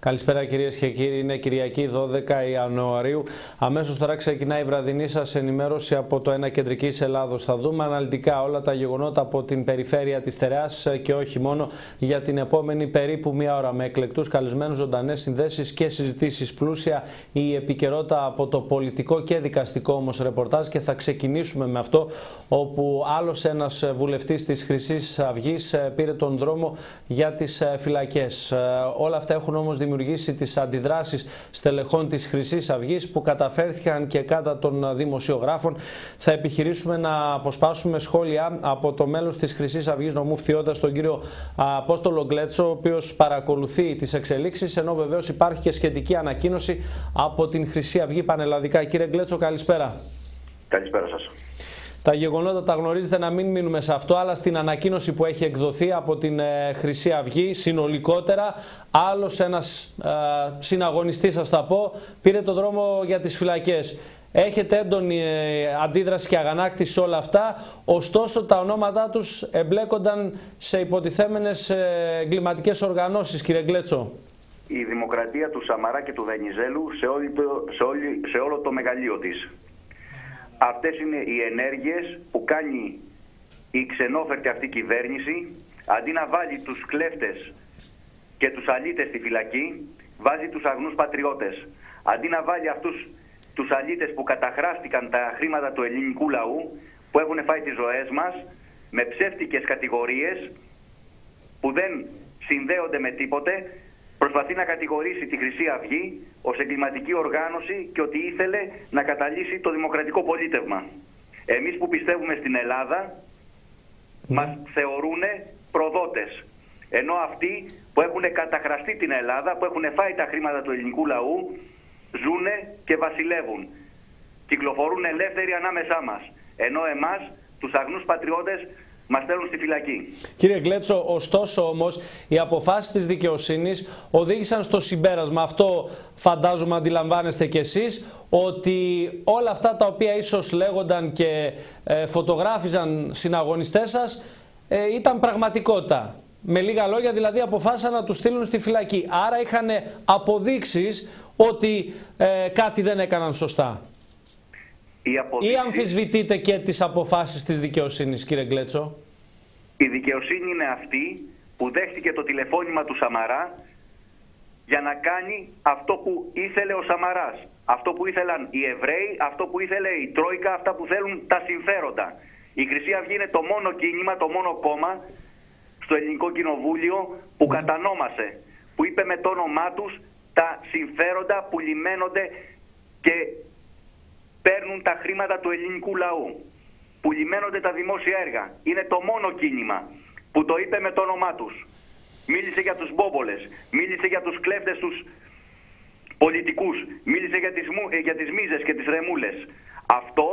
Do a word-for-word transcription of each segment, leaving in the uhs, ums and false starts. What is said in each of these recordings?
Καλησπέρα κυρίες και κύριοι, είναι Κυριακή δώδεκα Ιανουαρίου. Αμέσως τώρα ξεκινάει η βραδινή σας ενημέρωση από το Ένα Κεντρικής Ελλάδος. Θα δούμε αναλυτικά όλα τα γεγονότα από την περιφέρεια της Στερεάς και όχι μόνο για την επόμενη περίπου μία ώρα, με εκλεκτούς καλεσμένους, ζωντανές συνδέσεις και συζητήσεις, πλούσια η επικαιρότητα από το πολιτικό και δικαστικό όμως ρεπορτάζ, και θα ξεκινήσουμε με αυτό όπου άλλος ένας βουλευτής της Χρυσής Αυγής πήρε τον δρόμο για τις φυλακές. Όλα αυτά έχουν όμως δημιουργήσει τις αντιδράσεις στελεχών της Χρυσής Αυγής που καταφέρθηκαν και κατά των δημοσιογράφων. Θα επιχειρήσουμε να αποσπάσουμε σχόλια από το μέλος της Χρυσής Αυγής νομού Φθιώδας, τον κύριο Απόστολο Γκλέτσο, ο οποίος παρακολουθεί τις εξελίξεις, ενώ βεβαίως υπάρχει και σχετική ανακοίνωση από την Χρυσή Αυγή πανελλαδικά. Κύριε Γκλέτσο, καλησπέρα. Καλησπέρα σας. Τα γεγονότα τα γνωρίζετε, να μην μείνουμε σε αυτό, αλλά στην ανακοίνωση που έχει εκδοθεί από την ε, Χρυσή Αυγή συνολικότερα, άλλος ένας ε, συναγωνιστής, σας τα πω, πήρε το δρόμο για τις φυλακές. Έχετε έντονη ε, αντίδραση και αγανάκτηση σε όλα αυτά, ωστόσο τα ονόματά τους εμπλέκονταν σε υποτιθέμενες ε, εγκληματικές οργανώσεις, κύριε Γκλέτσο. Η δημοκρατία του Σαμαρά και του Βενιζέλου σε, όλη το, σε, όλη, σε όλο το μεγαλείο της. Αυτές είναι οι ενέργειες που κάνει η ξενόφερτη αυτή κυβέρνηση, αντί να βάλει τους κλέφτες και τους αλήτες στη φυλακή, βάζει τους αγνούς πατριώτες. Αντί να βάλει αυτούς τους αλήτες που καταχράστηκαν τα χρήματα του ελληνικού λαού, που έχουν φάει τις ζωές μας, με ψεύτικες κατηγορίες που δεν συνδέονται με τίποτε, προσπαθεί να κατηγορήσει τη Χρυσή Αυγή ως εγκληματική οργάνωση και ότι ήθελε να καταλύσει το δημοκρατικό πολίτευμα. Εμείς που πιστεύουμε στην Ελλάδα, mm. μας θεωρούν προδότες. Ενώ αυτοί που έχουν καταχραστεί την Ελλάδα, που έχουν φάει τα χρήματα του ελληνικού λαού, ζούνε και βασιλεύουν. Κυκλοφορούν ελεύθεροι ανάμεσά μας. Ενώ εμάς, τους αγνούς πατριώτες, μας στέλνουν στη φυλακή. Κύριε Γκλέτσο, ωστόσο όμως οι αποφάσεις της δικαιοσύνης οδήγησαν στο συμπέρασμα, αυτό φαντάζομαι αντιλαμβάνεστε κι εσείς, ότι όλα αυτά τα οποία ίσως λέγονταν και ε, φωτογράφιζαν συναγωνιστές σας ε, ήταν πραγματικότητα. Με λίγα λόγια, δηλαδή αποφάσισαν να τους στείλουν στη φυλακή. Άρα είχαν αποδείξεις ότι ε, κάτι δεν έκαναν σωστά. Ή αμφισβητείτε και τις αποφάσεις της δικαιοσύνης, κύριε Γκλέτσο? Η δικαιοσύνη είναι αυτή που δέχτηκε το τηλεφώνημα του Σαμαρά για να κάνει αυτό που ήθελε ο Σαμαράς. Αυτό που ήθελαν οι Εβραίοι, αυτό που ήθελε η Τρόικα, αυτά που θέλουν τα συμφέροντα. Η Χρυσή Αυγή είναι το μόνο κίνημα, το μόνο κόμμα στο Ελληνικό Κοινοβούλιο που κατανόμασε, που είπε με το όνομά τους τα συμφέροντα που λιμένονται και παίρνουν τα χρήματα του ελληνικού λαού, που λιμένονται τα δημόσια έργα. Είναι το μόνο κίνημα που το είπε με το όνομά τους. Μίλησε για τους μπόμπολες, μίλησε για τους κλέφτες τους πολιτικούς, μίλησε για τις, για τις μίζες και τις ρεμούλες. Αυτό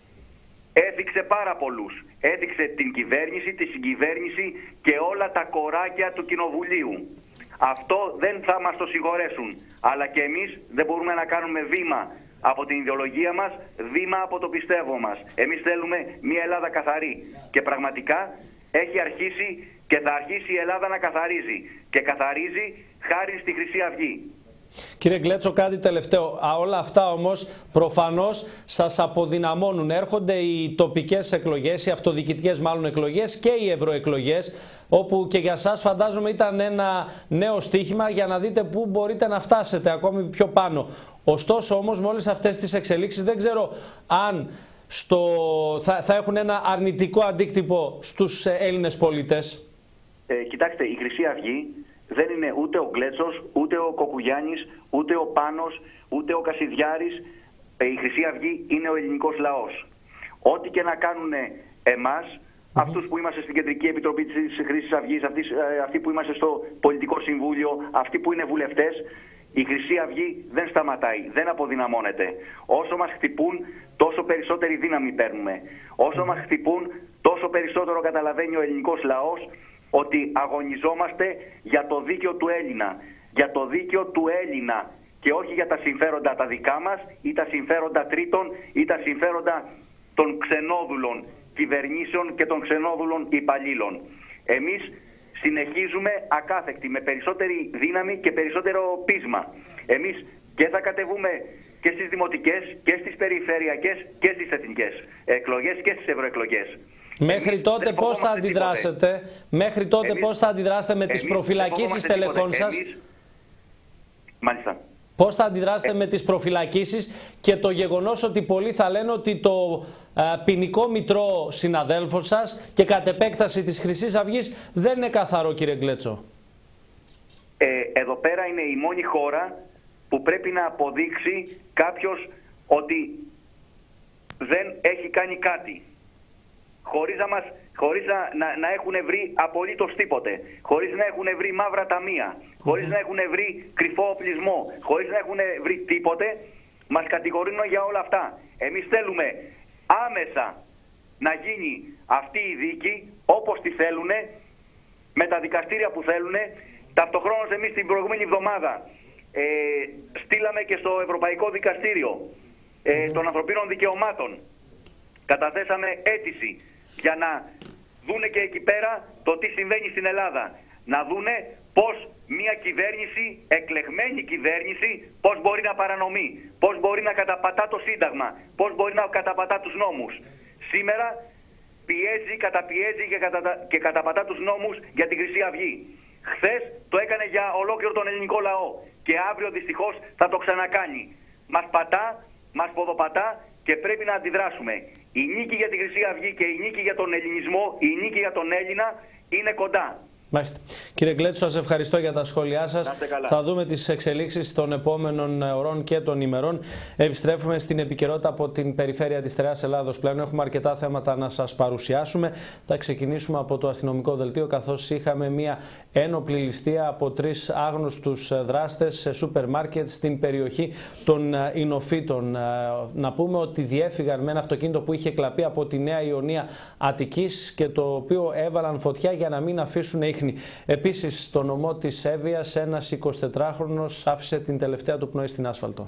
έθιξε πάρα πολλούς. Έθιξε την κυβέρνηση, τη συγκυβέρνηση και όλα τα κοράκια του Κοινοβουλίου. Αυτό δεν θα μας το συγχωρέσουν. Αλλά και εμείς δεν μπορούμε να κάνουμε βήμα από την ιδεολογία μας, βήμα από το πιστεύω μας. Εμείς θέλουμε μια Ελλάδα καθαρή. Και πραγματικά έχει αρχίσει και θα αρχίσει η Ελλάδα να καθαρίζει. Και καθαρίζει χάρη στη Χρυσή Αυγή. Κύριε Γκλέτσο, κάτι τελευταίο. Α, όλα αυτά όμως προφανώς σας αποδυναμώνουν. Έρχονται οι τοπικές εκλογές, οι αυτοδιοικητικές μάλλον εκλογές και οι ευρωεκλογές, όπου και για σας φαντάζομαι ήταν ένα νέο στοίχημα για να δείτε πού μπορείτε να φτάσετε ακόμη πιο πάνω. Ωστόσο όμως με όλες αυτές τις εξελίξεις δεν ξέρω αν στο... θα, θα έχουν ένα αρνητικό αντίκτυπο στους Έλληνες πολίτες. Ε, κοιτάξτε, η Χρυσή Αυγή δεν είναι ούτε ο Γκλέτσος, ούτε ο Κοκουγιάννης, ούτε ο Πάνος, ούτε ο Κασιδιάρης. Ε, η Χρυσή Αυγή είναι ο ελληνικός λαός. Ό,τι και να κάνουν εμάς, mm-hmm. αυτούς που είμαστε στην Κεντρική Επιτροπή της Χρυσής Αυγής, αυτοί, αυτοί που είμαστε στο Πολιτικό Συμβούλιο, αυτοί που είναι βουλευτές, η Χρυσή Αυγή δεν σταματάει, δεν αποδυναμώνεται. Όσο μας χτυπούν, τόσο περισσότερη δύναμη παίρνουμε. Όσο μας χτυπούν, τόσο περισσότερο καταλαβαίνει ο ελληνικός λαός ότι αγωνιζόμαστε για το δίκαιο του Έλληνα. Για το δίκαιο του Έλληνα και όχι για τα συμφέροντα τα δικά μας ή τα συμφέροντα τρίτων ή τα συμφέροντα των ξενόδουλων κυβερνήσεων και των ξενόδουλων υπαλλήλων. Εμείς συνεχίζουμε ακάθεκτοι, με περισσότερη δύναμη και περισσότερο πείσμα. Εμείς και θα κατεβούμε και στις δημοτικές και στις περιφερειακές και στις εθνικές εκλογές και στις ευρωεκλογές. Μέχρι τότε πώς θα αντιδράσετε, μέχρι τότε εμείς, πώς θα αντιδράσετε με τις προφυλακίσεις τελεχών σας. Εμείς, μάλιστα. Πώς θα αντιδράσετε ε, με τις προφυλακίσεις και το γεγονός ότι πολλοί θα λένε ότι το α, ποινικό μητρό συναδέλφων σας και κατ' επέκταση της Χρυσής Αυγής δεν είναι καθαρό, κύριε Γκλέτσο. Ε, εδώ πέρα είναι η μόνη χώρα που πρέπει να αποδείξει κάποιος ότι δεν έχει κάνει κάτι. Χωρίς, να, μας, χωρίς να, να, να έχουν βρει απολύτως τίποτε, χωρίς να έχουν βρει μαύρα ταμεία, χωρίς να έχουν βρει κρυφό οπλισμό, χωρίς να έχουν βρει τίποτε, μας κατηγορούν για όλα αυτά. Εμείς θέλουμε άμεσα να γίνει αυτή η δίκη όπως τη θέλουν, με τα δικαστήρια που θέλουν. Ταυτοχρόνως εμείς την προηγούμενη εβδομάδα ε, στείλαμε και στο Ευρωπαϊκό Δικαστήριο ε, των Ανθρωπίνων Δικαιωμάτων. Καταθέσαμε αίτηση για να δούνε και εκεί πέρα το τι συμβαίνει στην Ελλάδα. Να δούνε πώς μια κυβέρνηση, εκλεγμένη κυβέρνηση, πώς μπορεί να παρανομεί, πώς μπορεί να καταπατά το Σύνταγμα, πώς μπορεί να καταπατά τους νόμους. Σήμερα πιέζει, καταπιέζει και, κατα... και καταπατά τους νόμους για την Χρυσή Αυγή. Χθες το έκανε για ολόκληρο τον ελληνικό λαό και αύριο δυστυχώς θα το ξανακάνει. Μας πατά, μας ποδοπατά και πρέπει να αντιδράσουμε. Η νίκη για τη Χρυσή Αυγή και η νίκη για τον ελληνισμό, η νίκη για τον Έλληνα είναι κοντά. Μάλιστα. Κύριε Γκλέτσο, σας ευχαριστώ για τα σχόλιά σας. Θα δούμε τις εξελίξεις των επόμενων ωρών και των ημερών. Επιστρέφουμε στην επικαιρότητα από την περιφέρεια της Στερεάς Ελλάδος πλέον. Έχουμε αρκετά θέματα να σας παρουσιάσουμε. Θα ξεκινήσουμε από το αστυνομικό δελτίο, καθώς είχαμε μια ένοπλη ληστεία από τρεις άγνωστους δράστες σε σούπερ μάρκετ στην περιοχή των Ινοφύτων. Να πούμε ότι διέφυγαν με ένα αυτοκίνητο που είχε κλαπεί από τη Νέα Ιωνία Αττικής και το οποίο έβαλαν φωτιά για να μην αφήσουν ίχνη. Επίσης, στο νομό της Εύβοιας, ένας εικοσιτετράχρονος άφησε την τελευταία του πνοή στην άσφαλτο.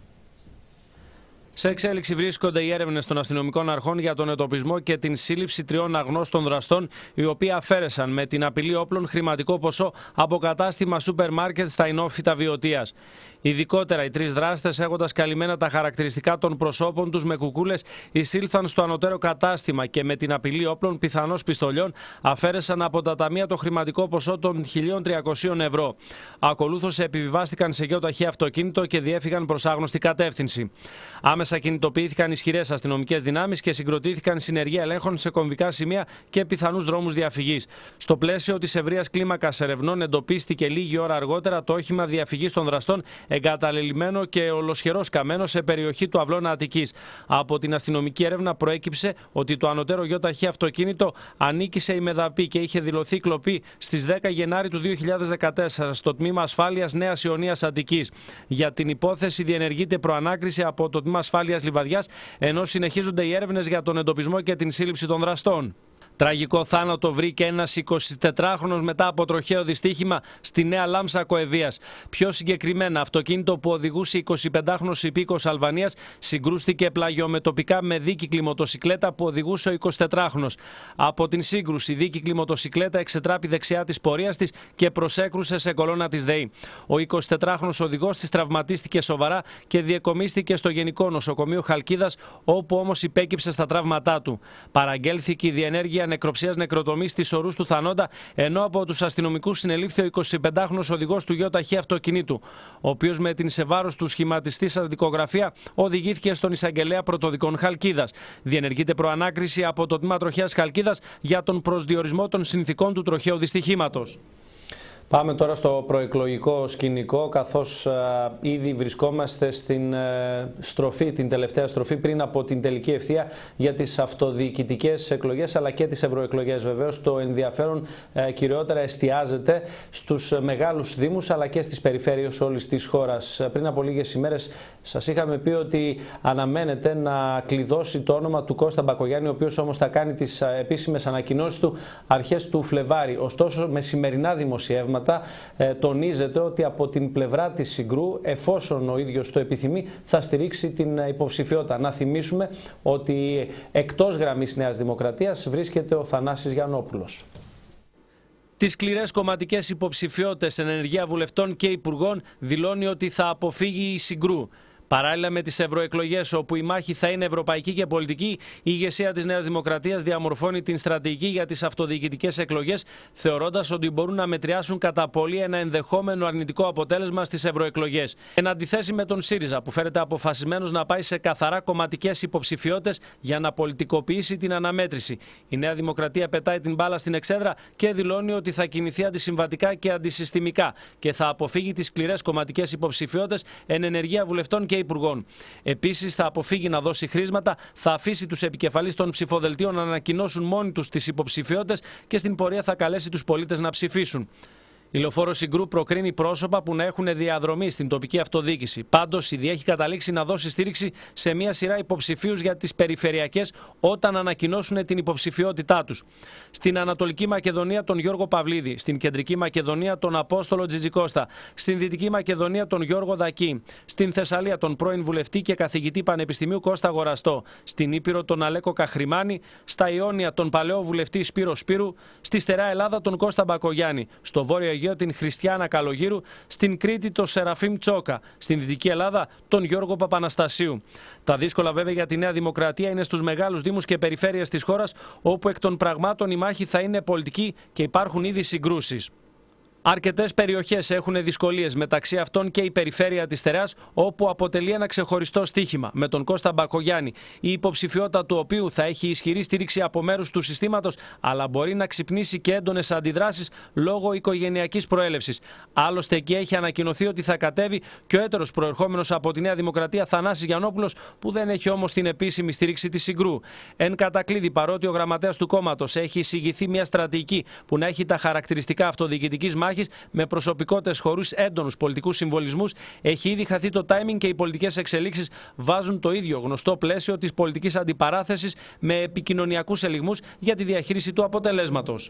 Σε εξέλιξη βρίσκονται οι έρευνες των αστυνομικών αρχών για τον εντοπισμό και την σύλληψη τριών αγνώστων δραστών, οι οποίοι αφαίρεσαν με την απειλή όπλων χρηματικό ποσό από κατάστημα σούπερ μάρκετ στα Ινόφυτα Βιωτίας. Ειδικότερα, οι τρεις δράστες, έχοντας καλυμμένα τα χαρακτηριστικά των προσώπων τους με κουκούλες, εισήλθαν στο ανωτέρω κατάστημα και με την απειλή όπλων, πιθανώς πιστολιών, αφαίρεσαν από τα ταμεία το χρηματικό ποσό των χίλια τριακόσια ευρώ. Ακολούθως επιβιβάστηκαν σε γεωταχή αυτοκίνητο και διέφυγαν προς άγνωστη κατεύθυνση. Άμεσα κινητοποιήθηκαν ισχυρές αστυνομικές δυνάμεις και συγκροτήθηκαν συνεργεία ελέγχων σε κομβικά σημεία και πιθανούς δρόμους διαφυγής. Στο πλαίσιο της ευρείας κλίμακας ερευνών, εντοπίστηκε λίγη ώρα αργότερα το όχημα διαφυγής των δραστών, εγκαταλελειμμένο και ολοσχερός καμένο σε περιοχή του Αυλώνα Αττικής. Από την αστυνομική έρευνα προέκυψε ότι το ανωτέρω γιοταχή αυτοκίνητο ανήκει σε ημεδαπή και είχε δηλωθεί κλοπή στις δέκα Γενάρη του δύο χιλιάδες δεκατέσσερα στο τμήμα ασφάλειας Νέας Ιωνίας Αττικής. Για την υπόθεση διενεργείται προανάκριση από το τμήμα ασφάλειας Λιβαδιάς, ενώ συνεχίζονται οι έρευνες για τον εντοπισμό και την σύλληψη των δραστών. Τραγικό θάνατο βρήκε ένας εικοσιτετράχρονος μετά από τροχαίο δυστύχημα στη Νέα Λάμψα Κοεβίας. Πιο συγκεκριμένα, αυτοκίνητο που οδηγούσε εικοσιπεντάχρονος υπήκοος Αλβανίας συγκρούστηκε πλαγιομετωπικά με δίκυκλη μοτοσικλέτα που οδηγούσε ο εικοσιτετράχρονος. Από την σύγκρουση, η δίκυκλη μοτοσικλέτα εξετράπη δεξιά της πορείας της και προσέκρουσε σε κολόνα της ΔΕΗ. Ο εικοσιτετράχρονος οδηγός της τραυματίστηκε σοβαρά και διεκομίστηκε στο Γενικό Νοσοκομείο Χαλκίδας, όπου όμως υπέκυψε στα τραύματά του. Παραγγέλθηκε η διενέργεια νεκροψίας νεκροτομής της ορούς του θανόντα, ενώ από τους αστυνομικούς συνελήφθη ο εικοσιπεντάχρονος οδηγός του γιοταχή αυτοκινήτου, ο οποίος με την σε βάρος του σχηματιστή σαν δικογραφία οδηγήθηκε στον εισαγγελέα πρωτοδικών Χαλκίδας. Διενεργείται προανάκριση από το τμήμα τροχέας Χαλκίδας για τον προσδιορισμό των συνθηκών του τροχαίου δυστυχήματος. Πάμε τώρα στο προεκλογικό σκηνικό, καθώς α, ήδη βρισκόμαστε στην ε, στροφή, την τελευταία στροφή πριν από την τελική ευθεία για τις αυτοδιοικητικές εκλογές αλλά και τις ευρωεκλογές. Βεβαίως το ενδιαφέρον ε, κυριότερα εστιάζεται στους μεγάλους δήμους αλλά και στις περιφέρειες όλης της χώρας. Πριν από λίγες ημέρες σας είχαμε πει ότι αναμένεται να κλειδώσει το όνομα του Κώστα Μπακογιάννη, ο οποίος όμως θα κάνει τις επίσημες ανακοινώσεις του αρχές του Φλεβάρι. Ωστόσο, με σημερινά δημοσιεύματα Ε, τονίζεται ότι από την πλευρά της Συγκρού, εφόσον ο ίδιος το επιθυμεί, θα στηρίξει την υποψηφιότητα. Να θυμίσουμε ότι εκτός γραμμής Νέας Δημοκρατίας βρίσκεται ο Θανάσης Γιαννόπουλος. Στις σκληρές κομματικές υποψηφιότητες εν ενεργεία βουλευτών και υπουργών δηλώνει ότι θα αποφύγει η συγκρού. Παράλληλα με τις ευρωεκλογές, όπου η μάχη θα είναι ευρωπαϊκή και πολιτική, η ηγεσία της Νέας Δημοκρατίας διαμορφώνει την στρατηγική για τις αυτοδιοικητικές εκλογές, θεωρώντας ότι μπορούν να μετριάσουν κατά πολύ ένα ενδεχόμενο αρνητικό αποτέλεσμα στις ευρωεκλογές. Εν αντιθέσει με τον ΣΥΡΙΖΑ, που φέρεται αποφασισμένος να πάει σε καθαρά κομματικές υποψηφιότητες για να πολιτικοποιήσει την αναμέτρηση. Η Νέα Δημοκρατία πετάει την μπάλα στην εξέδρα και δηλώνει ότι θα κινηθεί αντισυμβατικά και αντισυστημικά και θα αποφύγει τις σκληρές κομματικές υποψηφιότητες εν ενεργεία βουλευτών και υπουργών. Επίσης, θα αποφύγει να δώσει χρήματα, θα αφήσει τους επικεφαλείς των ψηφοδελτίων να ανακοινώσουν μόνοι τους τις υποψηφιότητες και στην πορεία θα καλέσει τους πολίτες να ψηφίσουν. Η Λεωφόρο Συγκρού προκρίνει πρόσωπα που να έχουν διαδρομή στην τοπική αυτοδιοίκηση. Πάντως, η ΔΙ έχει καταλήξει να δώσει στήριξη σε μια σειρά υποψηφίους για τις περιφερειακές όταν ανακοινώσουν την υποψηφιότητά τους. Στην Ανατολική Μακεδονία τον Γιώργο Παυλίδη, στην Κεντρική Μακεδονία τον Απόστολο Τζιτζικώστα, στην Δυτική Μακεδονία τον Γιώργο Δακή, στην Θεσσαλία τον πρώην βουλευτή και καθηγητή Πανεπιστημίου Κώστα Γοραστό, στην Ήπειρο τον Αλέκο Καχρημάνη, στα Ιόνια τον παλαιό βουλευτή Σπύρο Σπύρου, στη Στερεά Ελλάδα τον Κώστα Μπακογιάννη, στο Βόρειο την Χριστιάνα Καλογύρου, στην Κρήτη τον Σεραφείμ Τσόκα, στην Δυτική Ελλάδα τον Γιώργο Παπαναστασίου. Τα δύσκολα βέβαια για τη Νέα Δημοκρατία είναι στους μεγάλους δήμους και περιφέρειες της χώρας, όπου εκ των πραγμάτων η μάχη θα είναι πολιτική και υπάρχουν ήδη συγκρούσεις. Αρκετές περιοχές έχουν δυσκολίες, μεταξύ αυτών και η περιφέρεια της Στερεάς, όπου αποτελεί ένα ξεχωριστό στοίχημα, με τον Κώστα Μπακογιάννη, η υποψηφιότητα του οποίου θα έχει ισχυρή στήριξη από μέρους του συστήματος, αλλά μπορεί να ξυπνήσει και έντονες αντιδράσεις λόγω οικογενειακής προέλευσης. Άλλωστε, εκεί έχει ανακοινωθεί ότι θα κατέβει και ο έτερος προερχόμενος από τη Νέα Δημοκρατία Θανάσης Γιαννόπουλος, που δεν έχει όμως την επίσημη στήριξη της Συγκρού. Εν κατακλείδη, παρότι ο γραμματέας του κόμματος έχει εισηγηθεί μια στρατηγική που να έχει τα χαρακτηριστικά αυτοδιοικητικής μάχης, με προσωπικότητες χωρίς έντονους πολιτικούς συμβολισμούς, έχει ήδη χαθεί το timing και οι πολιτικές εξελίξεις βάζουν το ίδιο γνωστό πλαίσιο της πολιτικής αντιπαράθεσης με επικοινωνιακούς ελιγμούς για τη διαχείριση του αποτελέσματος.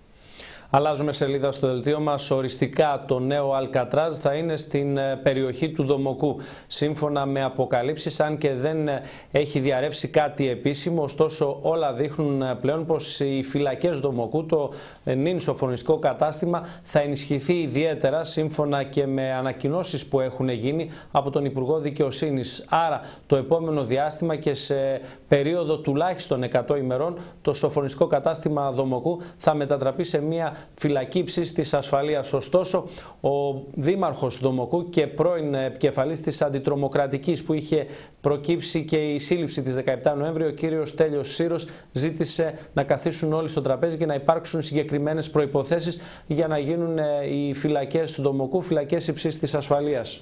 Αλλάζουμε σελίδα στο δελτίο μας. Οριστικά το νέο Αλκατράζ θα είναι στην περιοχή του Δομοκού. Σύμφωνα με αποκαλύψεις, αν και δεν έχει διαρρεύσει κάτι επίσημο, ωστόσο όλα δείχνουν πλέον πως οι φυλακές Δομοκού, το νυν σοφρονιστικό κατάστημα, θα ενισχυθεί ιδιαίτερα, σύμφωνα και με ανακοινώσεις που έχουν γίνει από τον Υπουργό Δικαιοσύνης. Άρα το επόμενο διάστημα και σε περίοδο τουλάχιστον εκατό ημερών, το σοφρονιστικό κατάστημα Δομοκού θα μετατραπεί σε μια φυλακή υψής της ασφαλείας. Ωστόσο, ο δήμαρχος Δομοκού και πρώην επικεφαλής της αντιτρομοκρατικής που είχε προκύψει και η σύλληψη της δεκαεπτά Νοέμβρη, ο κύριος Τέλειος Σύρος, ζήτησε να καθίσουν όλοι στο τραπέζι και να υπάρξουν συγκεκριμένες προϋποθέσεις για να γίνουν οι φυλακές Δομοκού φυλακές υψής της ασφαλείας.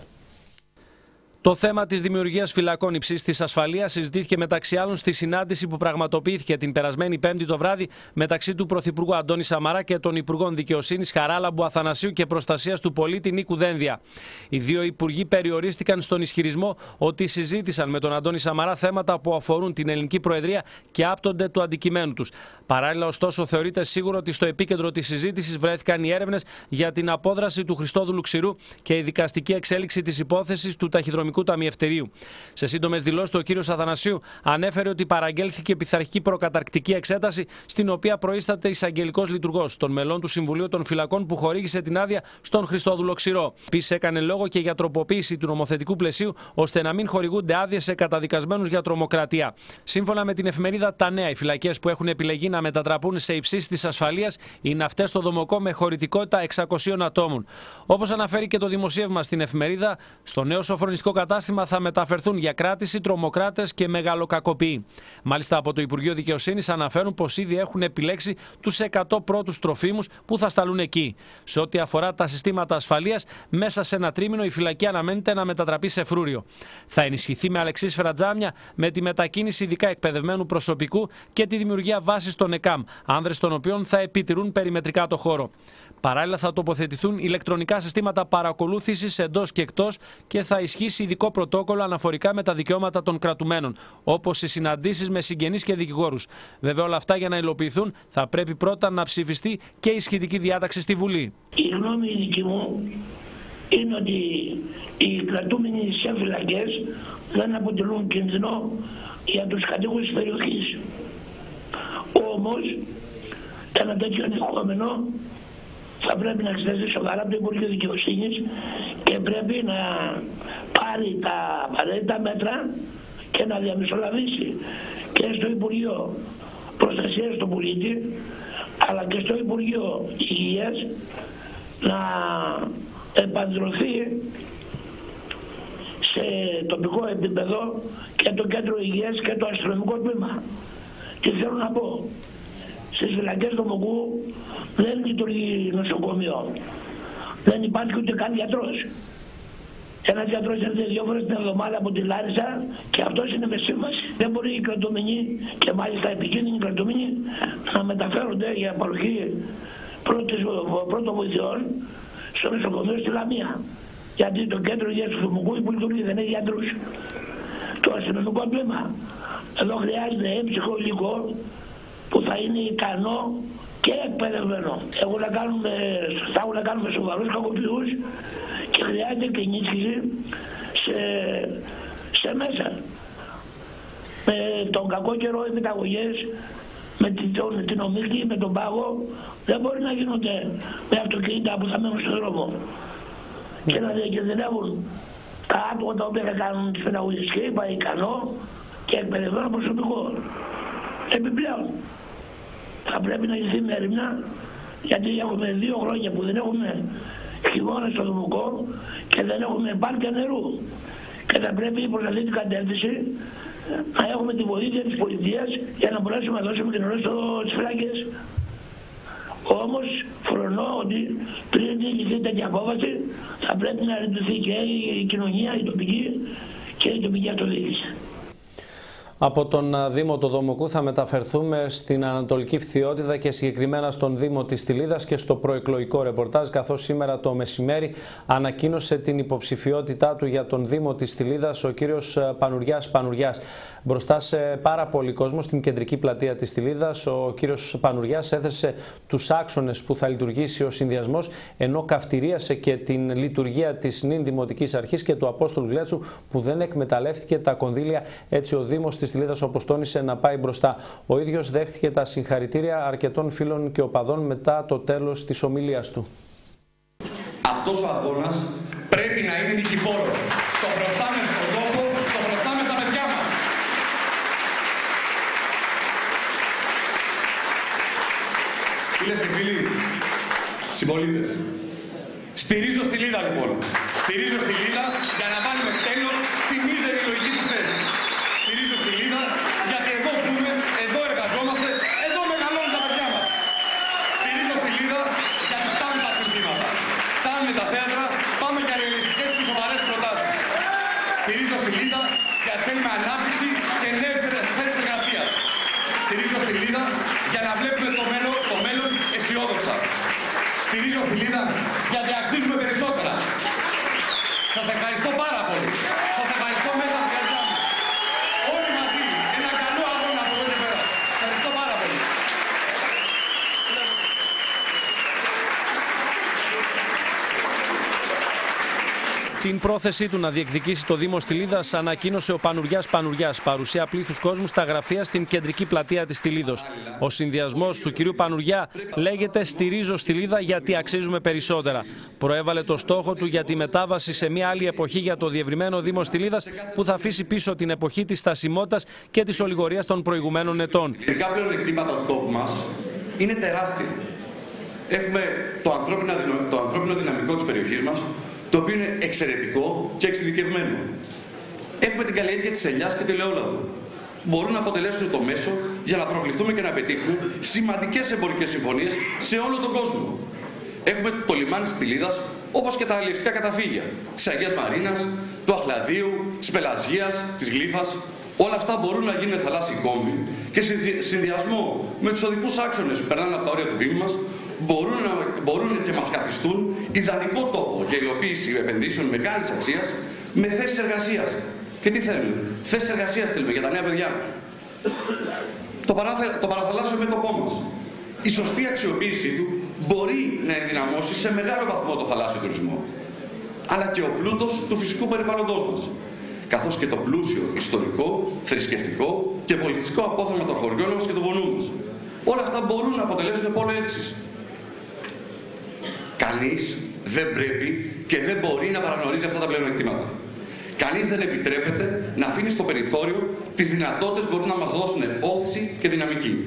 Το θέμα της δημιουργίας φυλακών υψής της ασφαλείας συζητήθηκε μεταξύ άλλων στη συνάντηση που πραγματοποιήθηκε την περασμένη Πέμπτη το βράδυ μεταξύ του Πρωθυπουργού Αντώνη Σαμαρά και των Υπουργών Δικαιοσύνης Χαράλαμπου Αθανασίου και Προστασίας του Πολίτη Νίκου Δένδια. Οι δύο υπουργοί περιορίστηκαν στον ισχυρισμό ότι συζήτησαν με τον Αντώνη Σαμαρά θέματα που αφορούν την ελληνική Προεδρία και άπτονται του αντικειμένου τους. Παράλληλα, ωστόσο, θεωρείται σίγουρο ότι στο επίκεντρο της συζήτησης βρέθηκαν οι έρευνες για την απόδραση του Χριστόδουλου Ξηρού και η δικαστική εξέλιξη της υπόθεσης του ταχυδρομικού ταμιευτηρίου. Σε σύντομες δηλώσεις, ο κύριος Αθανασίου ανέφερε ότι παραγγέλθηκε πειθαρχική προκαταρκτική εξέταση, στην οποία προείσταται εισαγγελικός λειτουργός των μελών του Συμβουλίου των Φυλακών που χορήγησε την άδεια στον Χριστόδουλο Ξηρό. Επίσης, έκανε λόγο και για τροποποίηση του νομοθετικού πλαισίου, ώστε να μην χορηγούνται άδειες σε καταδικασμένους για τρομοκρατία. Σύμφωνα με την εφημερίδα Τα Νέα, οι φυλακές που έχουν επιλεγεί να μετατραπούν σε υψής της ασφαλείας είναι αυτές στο Δομοκό με χωρητικότητα εξακοσίων ατόμων. Όπως αναφέρει και το δημοσίευμα στην εφημερίδα, στο νέο σοφρονιστικό κατάστημα θα μεταφερθούν για κράτηση τρομοκράτες και μεγαλοκακοποιοί. Μάλιστα, από το Υπουργείο Δικαιοσύνης αναφέρουν πως ήδη έχουν επιλέξει τους εκατό πρώτους τροφίμους που θα σταλούν εκεί. Σε ό,τι αφορά τα συστήματα ασφαλείας, μέσα σε ένα τρίμηνο η φυλακή αναμένεται να μετατραπεί σε φρούριο. Θα ενισχυθεί με αλεξίσφαιρα τζάμια, με τη μετακίνηση ειδικά εκπαιδευμένου προσωπικού και τη δημιουργία βάσης των ΕΚΑΜ, άνδρες των οποίων θα επιτηρούν περιμετρικά το χώρο. Παράλληλα, θα τοποθετηθούν ηλεκτρονικά συστήματα παρακολούθησης εντός και εκτός και θα ισχύσει ειδικό πρωτόκολλο αναφορικά με τα δικαιώματα των κρατουμένων, όπως οι συναντήσεις με συγγενείς και δικηγόρους. Βέβαια, όλα αυτά για να υλοποιηθούν θα πρέπει πρώτα να ψηφιστεί και η σχετική διάταξη στη Βουλή. Η γνώμη δική μου είναι ότι οι κρατούμενοι σε φυλακές δεν αποτελούν κίνδυνο για τους κατοίκους της περιοχής. Όμως, ένα τέτοιο ενδεχόμενο θα πρέπει να εξεταστεί σοβαρά από το Υπουργείο Δικαιοσύνης και πρέπει να πάρει τα απαραίτητα μέτρα και να διαμεσολαβήσει και στο Υπουργείο Προστασίας του Πολίτη αλλά και στο Υπουργείο Υγείας να επαντρωθεί σε τοπικό επίπεδο και το Κέντρο Υγείας και το αστυνομικό τμήμα. Τι θέλω να πω, στις φυλακές του Μοκού δεν λειτουργεί νοσοκομείο, δεν υπάρχει ούτε καν γιατρός. Ένας γιατρός έρθει δύο φορές την εβδομάδα από τη Λάρισα και αυτός είναι με σύμβαση. Δεν μπορεί οι κρατούμενοι και μάλιστα επικίνδυνοι κρατούμενοι να μεταφέρονται για παροχή πρώτων βοηθειών στο νοσοκομείο στη Λαμία. Γιατί το κέντρο υγείας του Μοκού που λειτουργεί δεν έχει γιατρούς. Το αστυνομικό τμήμα εδώ χρειάζεται έμψυχο υλικό που θα είναι ικανό και εκπαιδευμένο. Έχουν να κάνουμε, θα έχουν να κάνουμε σοβαρούς κακοποιούς και χρειάζεται και ενίσχυση σε, σε μέσα. Με τον κακό καιρό οι μεταγωγές, με την, την ομίχλη, με τον πάγο, δεν μπορεί να γίνονται με αυτοκίνητα που θα μένουν στον δρόμο mm. και να διακινδυνεύουν τα άτομα τα οποία θα κάνουν τις μεταγωγές και είπα ικανό και εκπαιδευμένο προσωπικό. Επιπλέον, θα πρέπει να γίνει με έρευνα, γιατί έχουμε δύο χρόνια που δεν έχουμε χειμώνα στο Δημοκό και δεν έχουμε πάρκια νερού. Και θα πρέπει προς αυτή την κατεύθυνση να έχουμε τη βοήθεια της πολιτείας για να μπορέσουμε να δώσουμε την ώρα στις φυλακές. Όμως φρονώ ότι πριν ληφθεί τέτοια απόφαση θα πρέπει να ρητουθεί και η κοινωνία, η τοπική και η τοπική αυτοδιοίκηση. Από τον Δήμο του Δομοκού θα μεταφερθούμε στην Ανατολική Φθιώτιδα και συγκεκριμένα στον Δήμο της Στυλίδας και στο προεκλογικό ρεπορτάζ, καθώς σήμερα το μεσημέρι ανακοίνωσε την υποψηφιότητά του για τον Δήμο της Στυλίδας ο κύριος Πανουριάς Πανουριάς. Μπροστά σε πάρα πολύ κόσμο στην κεντρική πλατεία της Στυλίδας, ο κύριος Πανουριάς έθεσε τους άξονες που θα λειτουργήσει ο συνδυασμός, ενώ καυτηρίασε και την λειτουργία της νυν Δημοτικής Αρχής και του Απόστολου Γλέτσου που δεν εκμεταλλεύτηκε τα κονδύλια, έτσι ο Δήμος της Στυλίδας, όπως τόνισε, να πάει μπροστά. Ο ίδιος δέχτηκε τα συγχαρητήρια αρκετών φίλων και οπαδών μετά το τέλος της ομιλίας του. Αυτός ο αγώνας πρέπει να είναι νικηφόρος. Το χρωστάμε στον τόπο, το χρωστάμε στα παιδιά μας. Φίλες και φίλοι, συμπολίτες, στηρίζω Στυλίδα λοιπόν. Στηρίζω Στυλίδα για να βάλουμε τέλος στη μίζερη λογική του θέση. Στηρίζω Στυλίδα γιατί εδώ ζούμε, εδώ εργαζόμαστε, εδώ μεγαλώνουν τα παιδιά μας. Στηρίζω Στυλίδα γιατί φτάνουν τα συνθήματα. Φτάνουν τα θέατρα, πάμε για ρεαλιστικές και σοβαρές προτάσεις. Στηρίζω Στυλίδα γιατί θέλουμε ανάπτυξη και νέες θέσεις εργασίας. Στηρίζω Στυλίδα για να βλέπουμε το μέλλον, το μέλλον αισιόδοξα. Στηρίζω Στυλίδα γιατί αξίζουμε περισσότερα. Σας ευχαριστώ πάρα πολύ. Σας ευχαριστώ μέσα από την καρδιά μου. Όλοι μαζί, ένα καλό αγώνα από εδώ και πέρα. Ευχαριστώ πάρα πολύ. Την πρόθεσή του να διεκδικήσει το Δήμο Στυλίδας ανακοίνωσε ο Πανουριάς Πανουριάς, παρουσία πλήθους κόσμου στα γραφεία στην κεντρική πλατεία της Στυλίδος. Ο συνδυασμός του κυρίου Πανουριά λέγεται «Στηρίζω Στυλίδα γιατί αξίζουμε περισσότερα». Προέβαλε το στόχο του για τη μετάβαση σε μια άλλη εποχή για το διευρυμένο Δήμο Στυλίδας που θα αφήσει πίσω την εποχή της στασιμότητας και της ολιγορίας των προηγουμένων ετών. Τα πλεονεκτήματα του τόπου μας είναι τεράστια. Έχουμε το ανθρώπινο, το ανθρώπινο δυναμικό της περιοχής μας, το οποίο είναι εξαιρετικό και εξειδικευμένο. Έχουμε την καλλιέργεια της ελιάς και του ελαιόλαδου. Μπορούν να αποτελέσουν το μέσο για να προκληθούμε και να πετύχουμε σημαντικές εμπορικές συμφωνίες σε όλο τον κόσμο. Έχουμε το λιμάνι της Στυλίδας, όπως και τα αλλιευτικά καταφύγια της Αγίας Μαρίνας, του Αχλαδίου, της Πελασγίας, της Γλύφας. Όλα αυτά μπορούν να γίνουν θαλάσσιοι κόμβοι και σε συνδυασμό με τους οδικούς άξονες που περνάνε από τα όρια του Δήμου μας, μπορούν, να, μπορούν και μας καθιστούν ιδανικό τόπο για υλοποίηση επενδύσεων μεγάλης αξίας με θέσεις εργασίας. Και τι θέλουμε, θέσεις εργασίας θέλουμε για τα νέα παιδιά. Το, παράθε, το παραθαλάσσιο μέτωπό μας, η σωστή αξιοποίησή του μπορεί να ενδυναμώσει σε μεγάλο βαθμό το θαλάσσιο τουρισμό, αλλά και ο πλούτος του φυσικού περιβάλλοντός μας, καθώς και το πλούσιο ιστορικό, θρησκευτικό και πολιτιστικό απόθεμα των χωριών μας και του βουνού μας. Όλα αυτά μπορούν να αποτελέσουν πόλο έλξης. Κανείς δεν πρέπει και δεν μπορεί να παραγνωρίζει αυτά τα πλεονεκτήματα. Κανείς δεν επιτρέπεται να αφήνει στο περιθώριο τις δυνατότητες που μπορούν να μας δώσουν όθηση και δυναμική.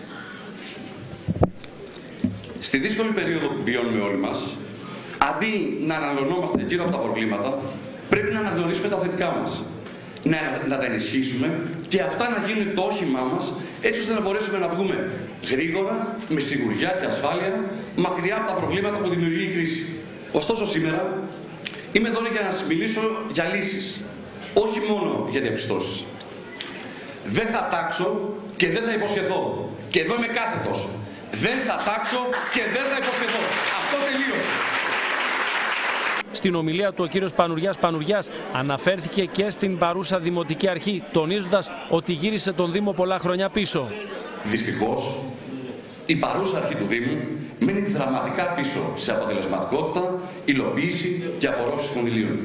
Στη δύσκολη περίοδο που βιώνουμε όλοι μας, αντί να αναλωνόμαστε γύρω από τα προβλήματα, πρέπει να αναγνωρίσουμε τα θετικά μας. Να, να τα ενισχύσουμε και αυτά να γίνουν το όχημά μας, έτσι ώστε να μπορέσουμε να βγούμε γρήγορα, με σιγουριά και ασφάλεια, μακριά από τα προβλήματα που δημιουργεί η κρίση. Ωστόσο σήμερα, είμαι εδώ για να σας μιλήσω για λύσεις, όχι μόνο για διαπιστώσεις. Δεν θα τάξω και δεν θα υποσχεθώ. Και εδώ είμαι κάθετος. Δεν θα τάξω και δεν θα υποσχεθώ. Αυτό τελείωσε. Στην ομιλία του ο κύριος Πανουριάς Πανουριάς αναφέρθηκε και στην παρούσα Δημοτική Αρχή, τονίζοντας ότι γύρισε τον Δήμο πολλά χρόνια πίσω. Δυστυχώς, η παρούσα αρχή του Δήμου μένει δραματικά πίσω σε αποτελεσματικότητα, υλοποίηση και απορρόφηση κονδυλίων.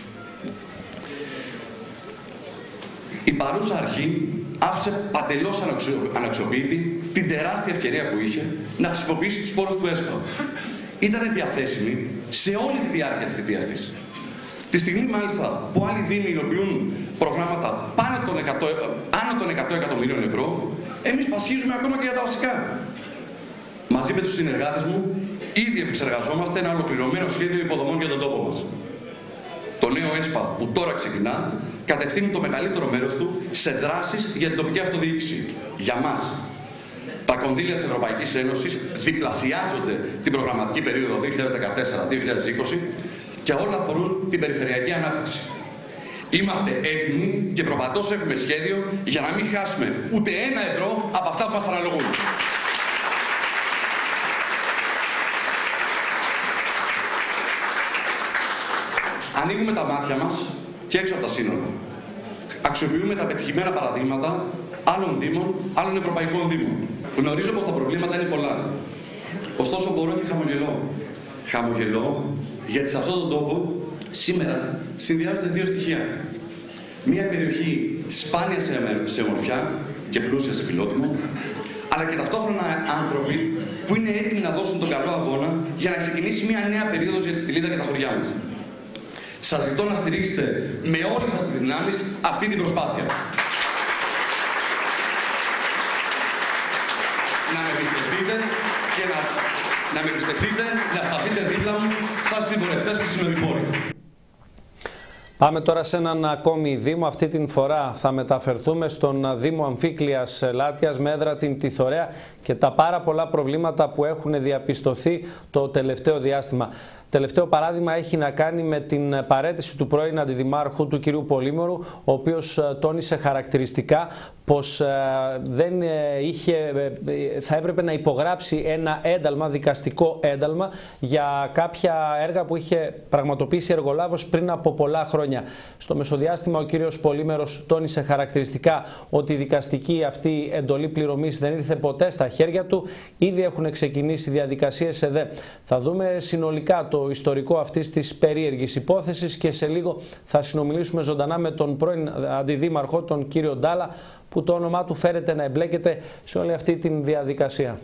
Η παρούσα αρχή άφησε παντελώς αναξιοποιητή την τεράστια ευκαιρία που είχε να χρησιμοποιήσει τους πόρους του ΕΣΠΑ. Ήταν διαθέσιμη σε όλη τη διάρκεια της θητείας της. Τη στιγμή μάλιστα που άλλοι δήμοι υλοποιούν προγράμματα πάνω των εκατό, άνω των εκατό εκατομμυρίων ευρώ, εμείς πασχίζουμε ακόμα και για τα βασικά. Μαζί με τους συνεργάτες μου, ήδη επεξεργαζόμαστε ένα ολοκληρωμένο σχέδιο υποδομών για τον τόπο μας. Το νέο ΕΣΠΑ που τώρα ξεκινά, κατευθύνει το μεγαλύτερο μέρος του σε δράσεις για την τοπική αυτοδιοίκηση. Για μας. Τα κονδύλια της Ευρωπαϊκής Ένωσης διπλασιάζονται την προγραμματική περίοδο δύο χιλιάδες δεκατέσσερα δύο χιλιάδες είκοσι και όλα αφορούν την περιφερειακή ανάπτυξη. Είμαστε έτοιμοι και προπαντός έχουμε σχέδιο για να μην χάσουμε ούτε ένα ευρώ από αυτά που μας αναλογούν. Ανοίγουμε τα μάτια μας και έξω από τα σύνορα. Αξιοποιούμε τα πετυχημένα παραδείγματα άλλων δήμων, άλλων ευρωπαϊκών δήμων. Γνωρίζω πως τα προβλήματα είναι πολλά. Ωστόσο μπορώ και χαμογελώ. Χαμογελώ γιατί σε αυτόν τον τόπο σήμερα συνδυάζονται δύο στοιχεία. Μία περιοχή σπάνια σε ομορφιά και πλούσια σε φιλότιμο, αλλά και ταυτόχρονα άνθρωποι που είναι έτοιμοι να δώσουν τον καλό αγώνα για να ξεκινήσει μια νέα περίοδος για τη Στυλίδα και τα χωριά μας. Σας ζητώ να στηρίξετε με όλες σας τις δυνάμεις αυτή την προσπάθεια. Να με εμπιστευτείτε και να, να με εμπιστευτείτε, να σταθείτε δίπλα μου σαν συμπορευτές και συνοδοιπόροι. Πάμε τώρα σε έναν ακόμη Δήμο. Αυτή την φορά θα μεταφερθούμε στον Δήμο Αμφίκλειας Λάτιας με έδρα την Τιθωρέα και τα πάρα πολλά προβλήματα που έχουν διαπιστωθεί το τελευταίο διάστημα. Τελευταίο παράδειγμα έχει να κάνει με την παραίτηση του πρώην Αντιδημάρχου του κ. Πολύμερου, ο οποίος τόνισε χαρακτηριστικά πως δεν είχε, θα έπρεπε να υπογράψει ένα ένταλμα, δικαστικό ένταλμα, για κάποια έργα που είχε πραγματοποιήσει εργολάβος πριν από πολλά χρόνια. Στο μεσοδιάστημα ο κ. Πολύμερος τόνισε χαρακτηριστικά ότι η δικαστική αυτή εντολή πληρωμής δεν ήρθε ποτέ στα χέρια του. Ήδη έχουν ξεκινήσει διαδικασίες σε ΔΕ. Θα δούμε συνολικά το το ιστορικό αυτής της περίεργης υπόθεσης και σε λίγο θα συνομιλήσουμε ζωντανά με τον πρώην Αντιδήμαρχο, τον κύριο Ντάλα, που το όνομά του φέρεται να εμπλέκεται σε όλη αυτή τη διαδικασία.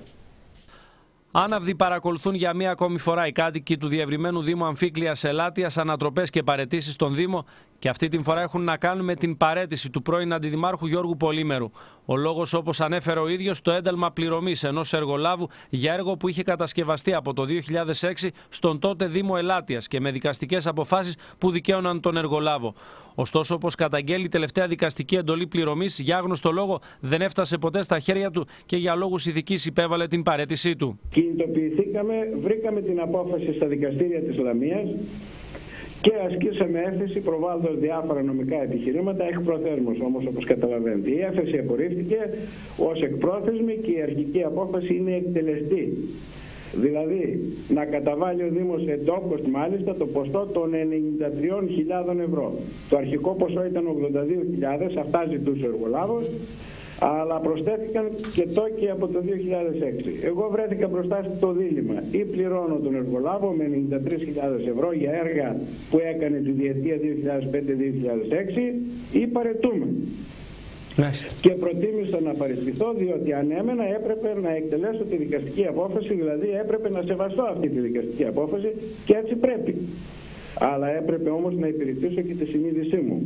Άναυδοι παρακολουθούν για μία ακόμη φορά οι κάτοικοι του διευρυμένου Δήμου Αμφίκλειας Λάτιας ανατροπές και παραιτήσεις στον Δήμο, και αυτή την φορά έχουν να κάνουν με την παραίτηση του πρώην Αντιδημάρχου Γιώργου Πολύμερου. Ο λόγος, όπως ανέφερε ο ίδιος, το ένταλμα πληρωμής ενός εργολάβου για έργο που είχε κατασκευαστεί από το δύο χιλιάδες έξι στον τότε Δήμο Ελάτιας και με δικαστικές αποφάσεις που δικαίωναν τον εργολάβο. Ωστόσο, όπως καταγγέλει η τελευταία δικαστική εντολή πληρωμής, για άγνωστο λόγο δεν έφτασε ποτέ στα χέρια του και για λόγους ηθικής υπέβαλε την παραίτησή του. Κινητοποιηθήκαμε, βρήκαμε την απόφαση στα δικαστήρια της Λαμίας και ασκήσαμε έφεση προβάλλοντας διάφορα νομικά επιχειρήματα εκ προθέσμως, όμως, όπως καταλαβαίνετε. Η έφεση απορρίφθηκε ως εκπρόθεσμη και η αρχική απόφαση είναι εκτελεστή. Δηλαδή, να καταβάλει ο Δήμος εντόπως μάλιστα το ποσό των ενενήντα τριών χιλιάδων ευρώ. Το αρχικό ποσό ήταν ογδόντα δύο χιλιάδες, αυτά ζητούσε ο εργολάβος, αλλά προσθέθηκαν και τόκοι από το δύο χιλιάδες έξι. Εγώ βρέθηκα μπροστά στο δίλημμα. Ή πληρώνω τον εργολάβο με ενενήντα τρεις χιλιάδες ευρώ για έργα που έκανε τη διετία δύο χιλιάδες πέντε δύο χιλιάδες έξι, ή παρετούμε. Μάλιστα. Και προτίμησα να παραιτηθώ, διότι ανέμενα έπρεπε να εκτελέσω τη δικαστική απόφαση, δηλαδή έπρεπε να σεβαστώ αυτή τη δικαστική απόφαση και έτσι πρέπει. Αλλά έπρεπε όμως να υπηρετήσω και τη συνείδησή μου.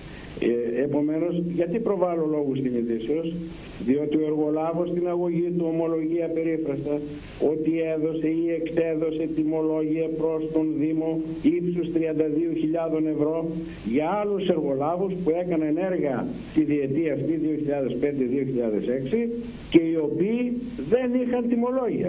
Ε, επομένως, γιατί προβάλλω λόγους συνειδήσεως? Διότι ο εργολάβος στην αγωγή του ομολογεί απερίφραστα ότι έδωσε ή εξέδωσε τιμολόγια προς τον Δήμο ύψους τριάντα δύο χιλιάδες ευρώ για άλλους εργολάβους που έκαναν έργα τη διετία αυτή δύο χιλιάδες πέντε δύο χιλιάδες έξι και οι οποίοι δεν είχαν τιμολόγια.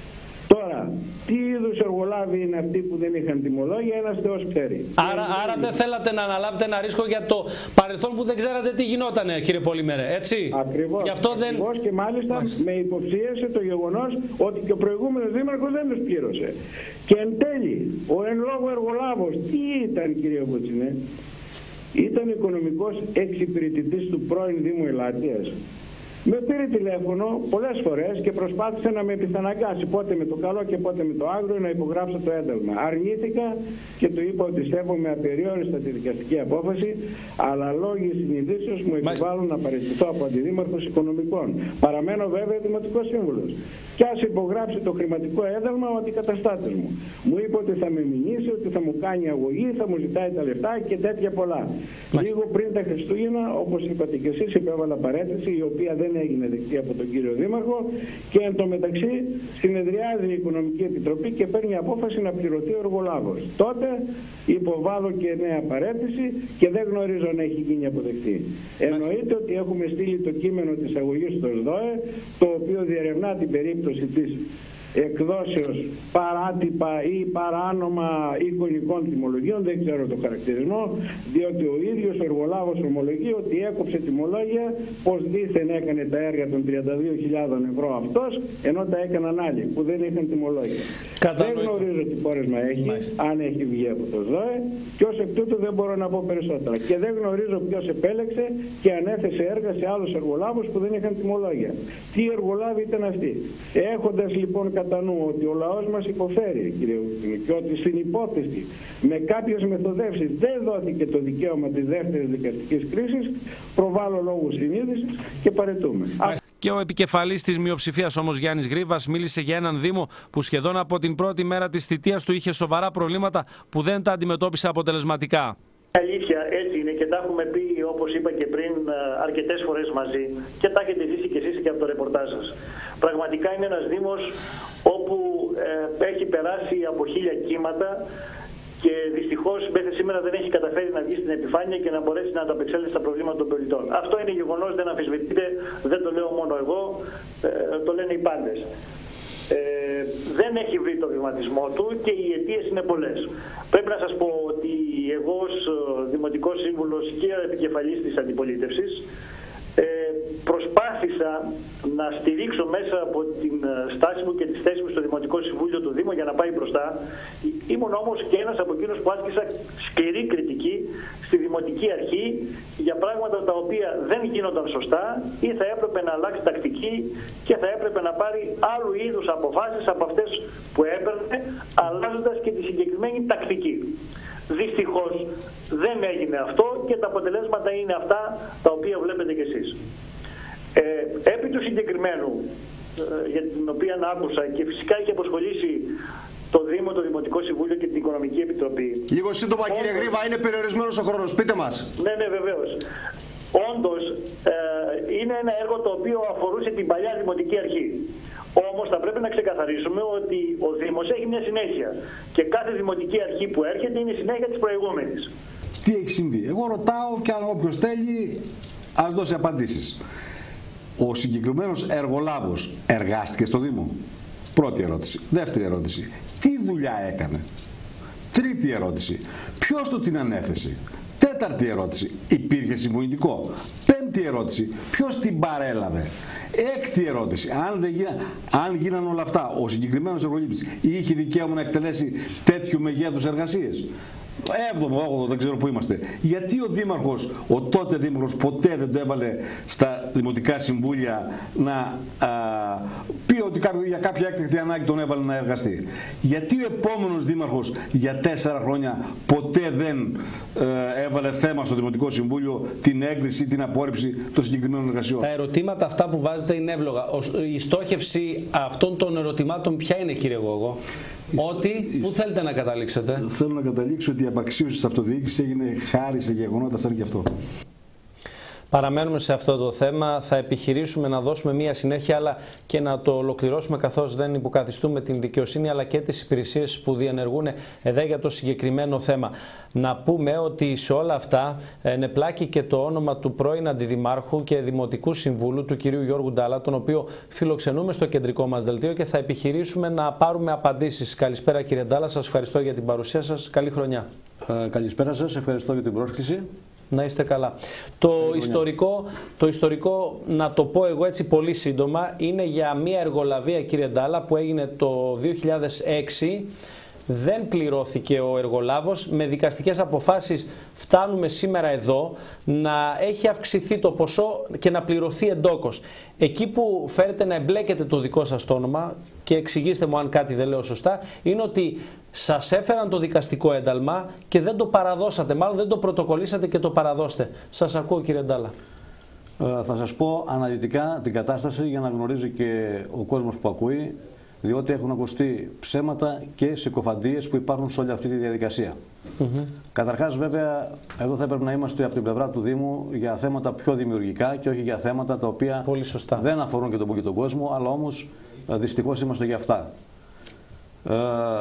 Τώρα, τι είδους εργολάβοι είναι αυτοί που δεν είχαν τιμολόγια, ένας Θεός ξέρει. Άρα, άρα δεν θέλατε να αναλάβετε ένα ρίσκο για το παρελθόν που δεν ξέρατε τι γινότανε, κύριε Πολυμέρε, έτσι? Ακριβώς. Γι' αυτό δεν... Ακριβώς, και μάλιστα, μάλιστα με υποψίασε το γεγονός ότι και ο προηγούμενος δήμαρχος δεν τους πλήρωσε. Και εν τέλει, ο εν λόγω εργολάβος, τι ήταν, κύριε Βουτσινέ? Ήταν οικονομικός εξυπηρετητής του πρώην Δήμου Ελάττιας. Με πήρε τηλέφωνο πολλές φορές και προσπάθησε να με επιθαναγκάσει πότε με το καλό και πότε με το άγριο να υπογράψω το ένταλμα. Αρνήθηκα και του είπα ότι σέβομαι απεριόριστα τη δικαστική απόφαση, αλλά λόγοι συνειδήσεως μου επιβάλλουν να παραιτηθώ από αντιδήμαρχος οικονομικών. Παραμένω βέβαια δημοτικός σύμβουλος. Κι ας υπογράψει το χρηματικό ένταλμα ο αντικαταστάτης μου. Μου είπε ότι θα με μηνύσει, ότι θα μου κάνει αγωγή, θα μου ζητάει τα λεφτά και τέτοια πολλά. Μάλιστα. Λίγο πριν τα Χριστούγεννα, όπως είπατε και εσείς, υπέβαλα παρέτηση, η οποία δεν έγινε δεκτή από τον κύριο Δήμαρχο, και εν τω μεταξύ συνεδριάζει η Οικονομική Επιτροπή και παίρνει απόφαση να πληρωθεί ο εργολάβος. Τότε υποβάλλω και νέα παρέτηση και δεν γνωρίζω αν έχει γίνει αποδεκτή. Εννοείται ότι έχουμε στείλει το κείμενο της αγωγής στο ΣΔΟΕ, το οποίο διερευνά την περίπτωση της εκδόσεως παράτυπα ή παράνομα εικονικών τιμολογίων, δεν ξέρω το χαρακτηρισμό, διότι ο ίδιος ο εργολάβος ομολογεί ότι έκοψε τιμολόγια, πως δήθεν έκανε τα έργα των τριάντα δύο χιλιάδες ευρώ αυτός, ενώ τα έκαναν άλλοι που δεν είχαν τιμολόγια. Δεν γνωρίζω τι πόρισμα έχει, Μάλιστα. αν έχει βγει από το ΣΔΟΕ, και ως εκ τούτου δεν μπορώ να πω περισσότερα. Και δεν γνωρίζω ποιος επέλεξε και ανέθεσε έργα σε άλλους εργολάβους που δεν είχαν τιμολόγια. Τι εργολάβοι ήταν αυτοί? Έχοντας λοιπόν κατά νου ότι ο λαός μας υποφέρει, κύριε Ουτσινέ, και ότι στην υπόθεση με κάποιες μεθοδεύσεις δεν δόθηκε το δικαίωμα της δεύτερης δικαστικής κρίσης, προβάλλω λόγους συνείδησης και παραιτούμε. Και ο επικεφαλής της μειοψηφίας όμως, Γιάννης Γρίβας, μίλησε για έναν Δήμο που σχεδόν από την πρώτη μέρα της θητείας του είχε σοβαρά προβλήματα που δεν τα αντιμετώπισε αποτελεσματικά. Αλήθεια, έτσι είναι και τα έχουμε πει, όπως είπα και πριν, αρκετές φορές μαζί και τα έχετε ζήσει και εσείς και από το ρεπορτάζ σας. Πραγματικά είναι ένας Δήμος όπου ε, έχει περάσει από χίλια κύματα και δυστυχώς μέχρι σήμερα δεν έχει καταφέρει να βγει στην επιφάνεια και να μπορέσει να ανταπεξέλθει στα προβλήματα των πολιτών. Αυτό είναι γεγονός, δεν αμφισβητείται, δεν το λέω μόνο εγώ, ε, το λένε οι πάντες. Ε, δεν έχει βρει το βηματισμό του και οι αιτίες είναι πολλές. Πρέπει να σας πω ότι εγώ ως Δημοτικός Σύμβουλος και επικεφαλής της αντιπολίτευσης ε, προσπάθησα να στηρίξω μέσα από την στάση μου και τη θέση μου στο Δημοτικό Συμβούλιο του Δήμου για να πάει μπροστά. Ήμουν όμως και ένας από εκείνους που άσκησα σκληρή κριτική στη Δημοτική Αρχή για πράγματα τα οποία δεν γίνονταν σωστά ή θα έπρεπε να αλλάξει τακτική και θα έπρεπε να πάρει άλλου είδους αποφάσεις από αυτές που έπαιρνε, αλλάζοντας και τη συγκεκριμένη τακτική. Δυστυχώς δεν έγινε αυτό και τα αποτελέσματα είναι αυτά τα οποία βλέπετε κι εσείς. Ε, επί του συγκεκριμένου, ε, για την οποία άκουσα και φυσικά έχει αποσχολήσει το Δήμο, το Δημοτικό Συμβούλιο και την Οικονομική Επιτροπή. Λίγο σύντομα, Όντως, κύριε Γρίβα, είναι περιορισμένος ο χρόνος. Πείτε μας. Ναι, ναι, βεβαίως. Όντως, ε, είναι ένα έργο το οποίο αφορούσε την παλιά Δημοτική Αρχή. Όμως θα πρέπει να ξεκαθαρίσουμε ότι ο Δήμος έχει μια συνέχεια και κάθε Δημοτική Αρχή που έρχεται είναι η συνέχεια της προηγούμενης. Τι έχει συμβεί? Εγώ ρωτάω και αν όποιος θέλει ας δώσει απαντήσεις. Ο συγκεκριμένος εργολάβος εργάστηκε στο Δήμο? Πρώτη ερώτηση. Δεύτερη ερώτηση. Τι δουλειά έκανε? Τρίτη ερώτηση. Ποιος του την ανέθεσε? Τέταρτη ερώτηση. Υπήρχε συμβουλευτικό? Πέμπτη ερώτηση. Ποιος την παρέλαβε? Έκτη ερώτηση. Αν, δεν γίνα, αν γίναν όλα αυτά, ο συγκεκριμένος εργολήπτης είχε δικαίωμα να εκτελέσει τέτοιου μεγέθους εργασίες? Έβδομο, όγδοο, δεν ξέρω πού είμαστε. Γιατί ο Δήμαρχος, ο τότε Δήμαρχος, ποτέ δεν το έβαλε στα Δημοτικά Συμβούλια να α, πει ότι για κάποια έκτακτη ανάγκη τον έβαλε να εργαστεί? Γιατί ο επόμενος Δήμαρχος για τέσσερα χρόνια ποτέ δεν ε, έβαλε θέμα στο Δημοτικό Συμβούλιο την έγκριση ή την απόρριψη των συγκεκριμένων εργασιών? Τα ερωτήματα αυτά που βάζετε είναι εύλογα. Η στόχευση αυτών των ερωτημάτων ποια είναι, κύριε Γόγο? Ότι, πού θέλετε να καταλήξετε? Θέλω να καταλήξω ότι η απαξίωση της αυτοδιοίκησης έγινε χάρη σε γεγονότα σαν και αυτό. Παραμένουμε σε αυτό το θέμα, θα επιχειρήσουμε να δώσουμε μία συνέχεια αλλά και να το ολοκληρώσουμε, καθώς δεν υποκαθιστούμε την δικαιοσύνη αλλά και τις υπηρεσίες που διενεργούν εδώ για το συγκεκριμένο θέμα. Να πούμε ότι σε όλα αυτά ενεπλάκει και το όνομα του πρώην Αντιδημάρχου και Δημοτικού Συμβούλου, του κυρίου Γιώργου Ντάλα, τον οποίο φιλοξενούμε στο κεντρικό μας δελτίο και θα επιχειρήσουμε να πάρουμε απαντήσεις. Καλησπέρα, κύριε Ντάλα, σας ευχαριστώ για την παρουσία σας. Καλή χρονιά. Ε, καλησπέρα σας, ευχαριστώ για την πρόσκληση. Να είστε καλά. Το ιστορικό, το ιστορικό, να το πω εγώ έτσι πολύ σύντομα, είναι για μια εργολαβία, κύριε Ντάλα, που έγινε το δύο χιλιάδες έξι. Δεν πληρώθηκε ο εργολάβος. Με δικαστικές αποφάσεις φτάνουμε σήμερα εδώ να έχει αυξηθεί το ποσό και να πληρωθεί εντόκως. Εκεί που φέρετε να εμπλέκετε το δικό σας το όνομα, και εξηγήστε μου αν κάτι δεν λέω σωστά, είναι ότι σας έφεραν το δικαστικό ένταλμα και δεν το παραδώσατε, μάλλον δεν το πρωτοκολλήσατε και το παραδώστε. Σας ακούω, κύριε Ντάλα. Ε, θα σας πω αναλυτικά την κατάσταση για να γνωρίζει και ο κόσμος που ακούει, διότι έχουν ακουστεί ψέματα και συκοφαντίες που υπάρχουν σε όλη αυτή τη διαδικασία. Mm-hmm. Καταρχάς, βέβαια, εδώ θα έπρεπε να είμαστε από την πλευρά του Δήμου για θέματα πιο δημιουργικά και όχι για θέματα τα οποία δεν αφορούν και τον, και τον κόσμο, αλλά όμως δυστυχώς είμαστε για αυτά. Ε,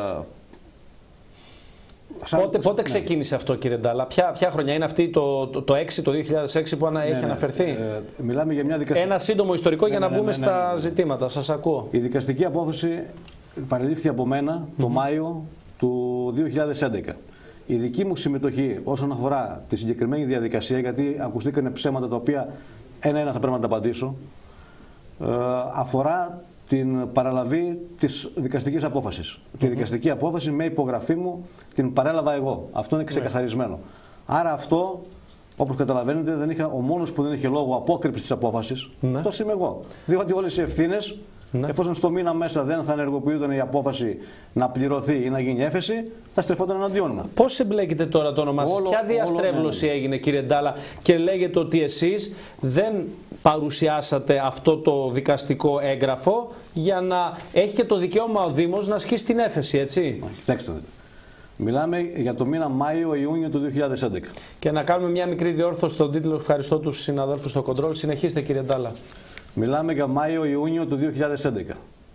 Σαν... Πότε, πότε ξεκίνησε ναι. αυτό, κύριε Ντάλα? Ποια, ποια χρονιά είναι αυτή, το, το, το, έξι, το δύο χιλιάδες έξι που ανα, ναι, έχει ναι. αναφερθεί? Ε, μιλάμε για μια δικαστική... Ένα σύντομο ιστορικό ναι, για να ναι, μπούμε ναι, ναι, στα ναι, ναι. ζητήματα. Σας ακούω. Η δικαστική απόφαση παρελήφθη από μένα mm-hmm. το Μάιο του δύο χιλιάδες έντεκα. Η δική μου συμμετοχή όσον αφορά τη συγκεκριμένη διαδικασία, γιατί ακουστήκανε ψέματα τα οποία ένα-ένα θα πρέπει να τα απαντήσω, ε, αφορά την παραλαβή της δικαστικής απόφασης. Mm-hmm. Τη δικαστική απόφαση με υπογραφή μου την παρέλαβα εγώ. Αυτό είναι ξεκαθαρισμένο. Mm-hmm. Άρα αυτό, όπως καταλαβαίνετε, δεν είχα, ο μόνος που δεν είχε λόγο απόκρυψης της απόφασης, mm-hmm. αυτός είμαι εγώ. Διότι όλες οι ευθύνες, mm-hmm. εφόσον στο μήνα μέσα δεν θα ενεργοποιούνταν η απόφαση να πληρωθεί ή να γίνει έφεση, θα στρεφόταν εναντίον μου. Πώς εμπλέκεται τώρα το όνομά σας? Ποια διαστρέβλωση όλο, ναι, ναι. έγινε, κύριε Ντάλα, και λέγεται ότι εσείς δεν παρουσιάσατε αυτό το δικαστικό έγγραφο για να έχει και το δικαίωμα ο Δήμος να ασκήσει την έφεση, έτσι? Κοιτάξτε, μιλάμε για το μήνα Μάιο-Ιούνιο του δύο χιλιάδες έντεκα. Και να κάνουμε μια μικρή διόρθωση στον τίτλο. Ευχαριστώ τους συναδέλφους στο κοντρόλ. Συνεχίστε, κύριε Ντάλα. Μιλάμε για Μάιο-Ιούνιο του δύο χιλιάδες έντεκα.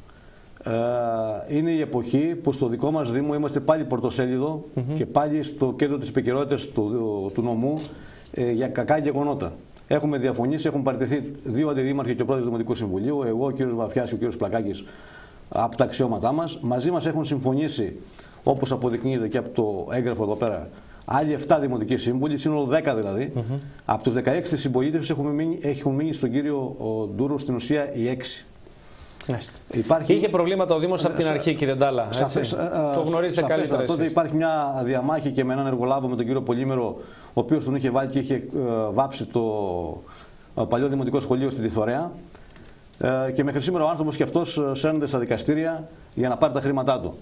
Ε, είναι η εποχή που στο δικό μας Δήμο είμαστε πάλι πρωτοσέλιδο mm-hmm. και πάλι στο κέντρο της επικαιρότητας του, του νομού ε, για κακά γεγονότα. Έχουμε διαφωνήσει, έχουν παραιτηθεί δύο αντιδήμαρχοι και ο πρόεδρος του Δημοτικού Συμβουλίου, εγώ, ο κύριος Βαφιάς και ο κύριος Πλακάκης, από τα αξιώματά μας. Μαζί μας έχουν συμφωνήσει, όπως αποδεικνύεται και από το έγγραφο εδώ πέρα, άλλοι επτά δημοτικοί σύμβουλοι, σύνολο δέκα δηλαδή. Mm-hmm. Από τους δεκαέξι της συμπολίτευσης έχουν μείνει, έχουν μείνει στον κύριο Ντούρο στην ουσία οι έξι. Υπάρχει... Είχε προβλήματα ο Δήμος από την αρχή, κύριε Ντάλα. Σαφές, το γνωρίζετε καλύτερα. Τότε υπάρχει μια διαμάχη και με έναν εργολάβο, με τον κύριο Πολύμερο, ο οποίος τον είχε βάλει και είχε βάψει το παλιό δημοτικό σχολείο στην Τιθωρέα. Και μέχρι σήμερα ο άνθρωπος και αυτός σέρνεται στα δικαστήρια για να πάρει τα χρήματά του.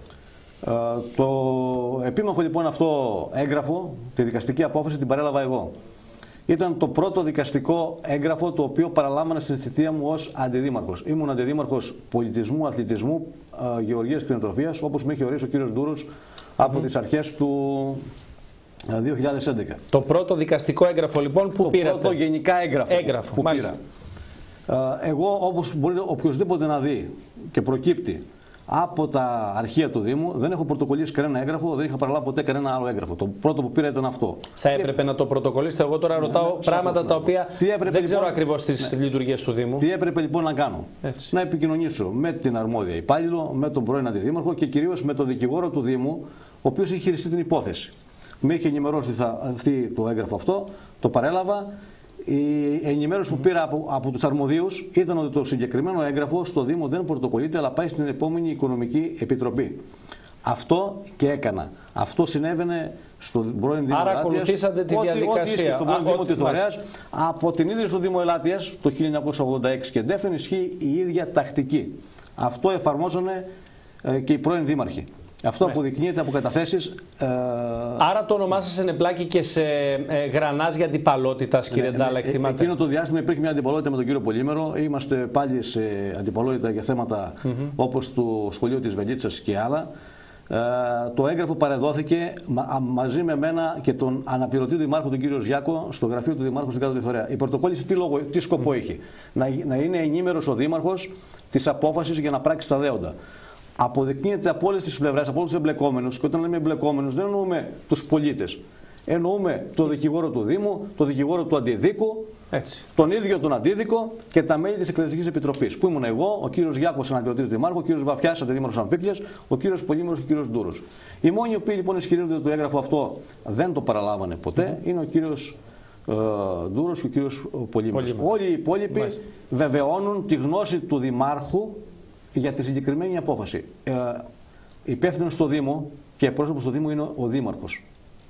Το επίμαχο λοιπόν αυτό έγγραφο, τη δικαστική απόφαση, την παρέλαβα εγώ. Ήταν το πρώτο δικαστικό έγγραφο το οποίο παραλάμβανα στην θητεία μου ως αντιδήμαρχος. Ήμουν αντιδήμαρχος πολιτισμού, αθλητισμού, γεωργίας και κτηνοτροφίας, όπως με είχε ορίσει ο κύριος Ντούρος από mm-hmm. τις αρχές του δύο χιλιάδες έντεκα. Το πρώτο δικαστικό έγγραφο λοιπόν που το πήρατε? Το πρώτο γενικά έγγραφο, έγγραφο που πήρα. Εγώ, όπως μπορεί οποιοδήποτε να δει και προκύπτει από τα αρχεία του Δήμου, δεν έχω πρωτοκολλήσει κανένα έγγραφο, δεν είχα παραλάβει ποτέ κανένα άλλο έγγραφο. Το πρώτο που πήρα ήταν αυτό. Θα έπρεπε και... να το πρωτοκολλήσετε. Εγώ τώρα ναι, ρωτάω ναι, πράγματα τα οποία δεν λοιπόν... ξέρω ακριβώς τις ναι. λειτουργίες του Δήμου. Τι έπρεπε λοιπόν να κάνω? Έτσι. Να επικοινωνήσω με την αρμόδια υπάλληλο, με τον πρώην αντιδήμαρχο και κυρίως με τον δικηγόρο του Δήμου, ο οποίος είχε χειριστεί την υπόθεση. Με είχε ενημερώσει ότι θα έρθει το έγγραφο αυτό, το παρέλαβα. Η ενημέρωση που πήρα από, από τους αρμοδίους ήταν ότι το συγκεκριμένο έγγραφο στο Δήμο δεν πρωτοκολλείται, αλλά πάει στην επόμενη Οικονομική Επιτροπή. Αυτό και έκανα. Αυτό συνέβαινε στον πρώην Δήμο Ελάττιας. Άρα ακολουθήσατε τη διαδικασία. Ό,τι ίσχυε στον πρώην Δήμο της Θωρέας, από την ίδρυση του Δήμου Ελάττιας το χίλια εννιακόσια ογδόντα έξι και εντεύθυνη ισχύει η ίδια τακτική. Αυτό εφαρμόζανε ε, και οι πρώην δήμαρχοι. Αυτό Μάλιστα. αποδεικνύεται από καταθέσεις. Ε... Άρα το όνομά σας ενεπλάκη και σε ε, γρανάζια αντιπαλότητας, κύριε ναι, Ντάλα, εκτιμάτε? Εκείνο το διάστημα υπήρχε μια αντιπαλότητα με τον κύριο Πολύμερο. Είμαστε πάλι σε αντιπαλότητα για θέματα mm -hmm. όπως του σχολείου της Βελίτσας και άλλα. Ε, το έγγραφο παρεδόθηκε μα, μαζί με μένα και τον αναπληρωτή του Δημάρχου, τον κύριο Ζιάκο, στο γραφείο του Δημάρχου στην Κάτω τη Θωρέα. Η πρωτοκόλληση τι, λόγο, τι σκοπό mm. είχε? Να, να είναι ενήμερος ο Δήμαρχος της απόφασης για να πράξει τα δέοντα. Αποδεικνύεται από όλες τις πλευρές, από όλους τους εμπλεκόμενους, και όταν λέμε εμπλεκόμενους δεν εννοούμε τους πολίτες. Εννοούμε τον δικηγόρο του Δήμου, τον δικηγόρο του Αντιδίκου, Έτσι. τον ίδιο τον Αντίδικο και τα μέλη της Εκκλησιαστικής Επιτροπής. Που ήμουν εγώ, ο κύριος Γιάκος, αναπληρωτής Δημάρχου, ο κύριος Βαφιάς, αντιδήμαρχος Αμφίκλειας, ο κύριος Πολύμερος και ο κύριος Ντούρος. Οι μόνοι οι οποίοι λοιπόν ισχυρίζονται ότι το έγγραφο αυτό δεν το παραλάβανε ποτέ mm. είναι ο κύριος ε, Ντούρος και ο κύριος Πολύμερος. Όλοι οι υπόλοιποι Μάλιστα. βεβαιώνουν τη γνώση του Δημάρχου για τη συγκεκριμένη απόφαση. Ε, υπεύθυνος στο Δήμο και πρόσωπος του Δήμου είναι ο Δήμαρχος.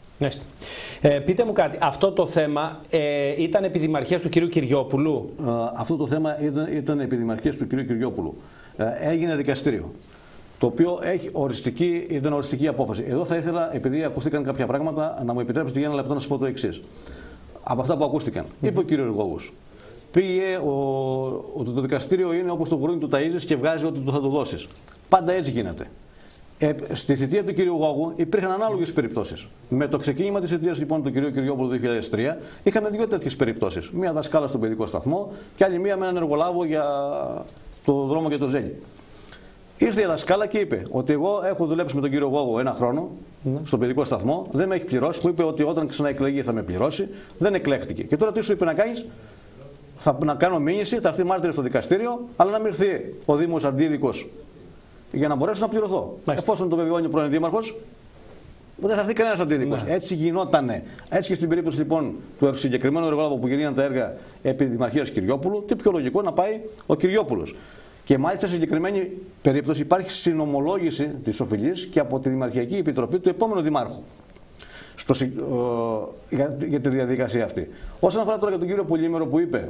Ε, πείτε μου κάτι, αυτό το θέμα ε, ήταν επιδημαρχίας του κυρίου Κυριόπουλου? Ε, αυτό το θέμα ήταν, ήταν επιδημαρχίας του κυρίου Κυριόπουλου. Ε, έγινε δικαστήριο, το οποίο έχει οριστική, ήταν οριστική απόφαση. Εδώ θα ήθελα, επειδή ακούστηκαν κάποια πράγματα, να μου επιτρέψετε για ένα λεπτό να σας πω το εξής. Από αυτά που ακούστηκαν, mm -hmm. είπε ο κύριος Γόγος. Πήγε ότι το δικαστήριο είναι όπως το γουρούνι του ταΐζεις και βγάζει ό,τι του θα του δώσεις. Πάντα έτσι γίνεται. Ε, στη θητεία του κ. Γόγου υπήρχαν ανάλογες περιπτώσεις. Με το ξεκίνημα της θητείας λοιπόν του κ. Κυριόπουλου το δύο χιλιάδες τρία είχαμε δύο τέτοιες περιπτώσεις. Μία δασκάλα στον παιδικό σταθμό και άλλη μία με έναν εργολάβο για το δρόμο για το Ζέλι. Ήρθε η δασκάλα και είπε ότι εγώ έχω δουλέψει με τον κύριο Γόγο ένα χρόνο mm. στον παιδικό σταθμό, δεν με έχει πληρώσει, που είπε ότι όταν ξαναεκλεγεί θα με πληρώσει, δεν εκλέχτηκε. Και τώρα τι σου είπε να κάνεις? Θα να κάνω μήνυση, θα έρθει μάρτυρες στο δικαστήριο, αλλά να μην έρθει ο Δήμος Αντίδικος για να μπορέσω να πληρωθώ. Μάλιστα. Εφόσον το βεβαιώνει ο πρώην Δήμαρχος, δεν θα έρθει κανένας αντίδικος. Ναι. Έτσι γινότανε. Έτσι και στην περίπτωση λοιπόν του συγκεκριμένου εργολάβου που γίνανε τα έργα επί Δημαρχίας Κυριόπουλου, τι πιο λογικό να πάει ο Κυριόπουλος. Και μάλιστα σε συγκεκριμένη περίπτωση υπάρχει συνομολόγηση της οφειλής και από τη Δημαρχιακή Επιτροπή του επόμενου Δημάρχου. Στο, ε, για, για τη διαδικασία αυτή. Όσον αφορά τώρα για τον κύριο Πολύμερο που είπε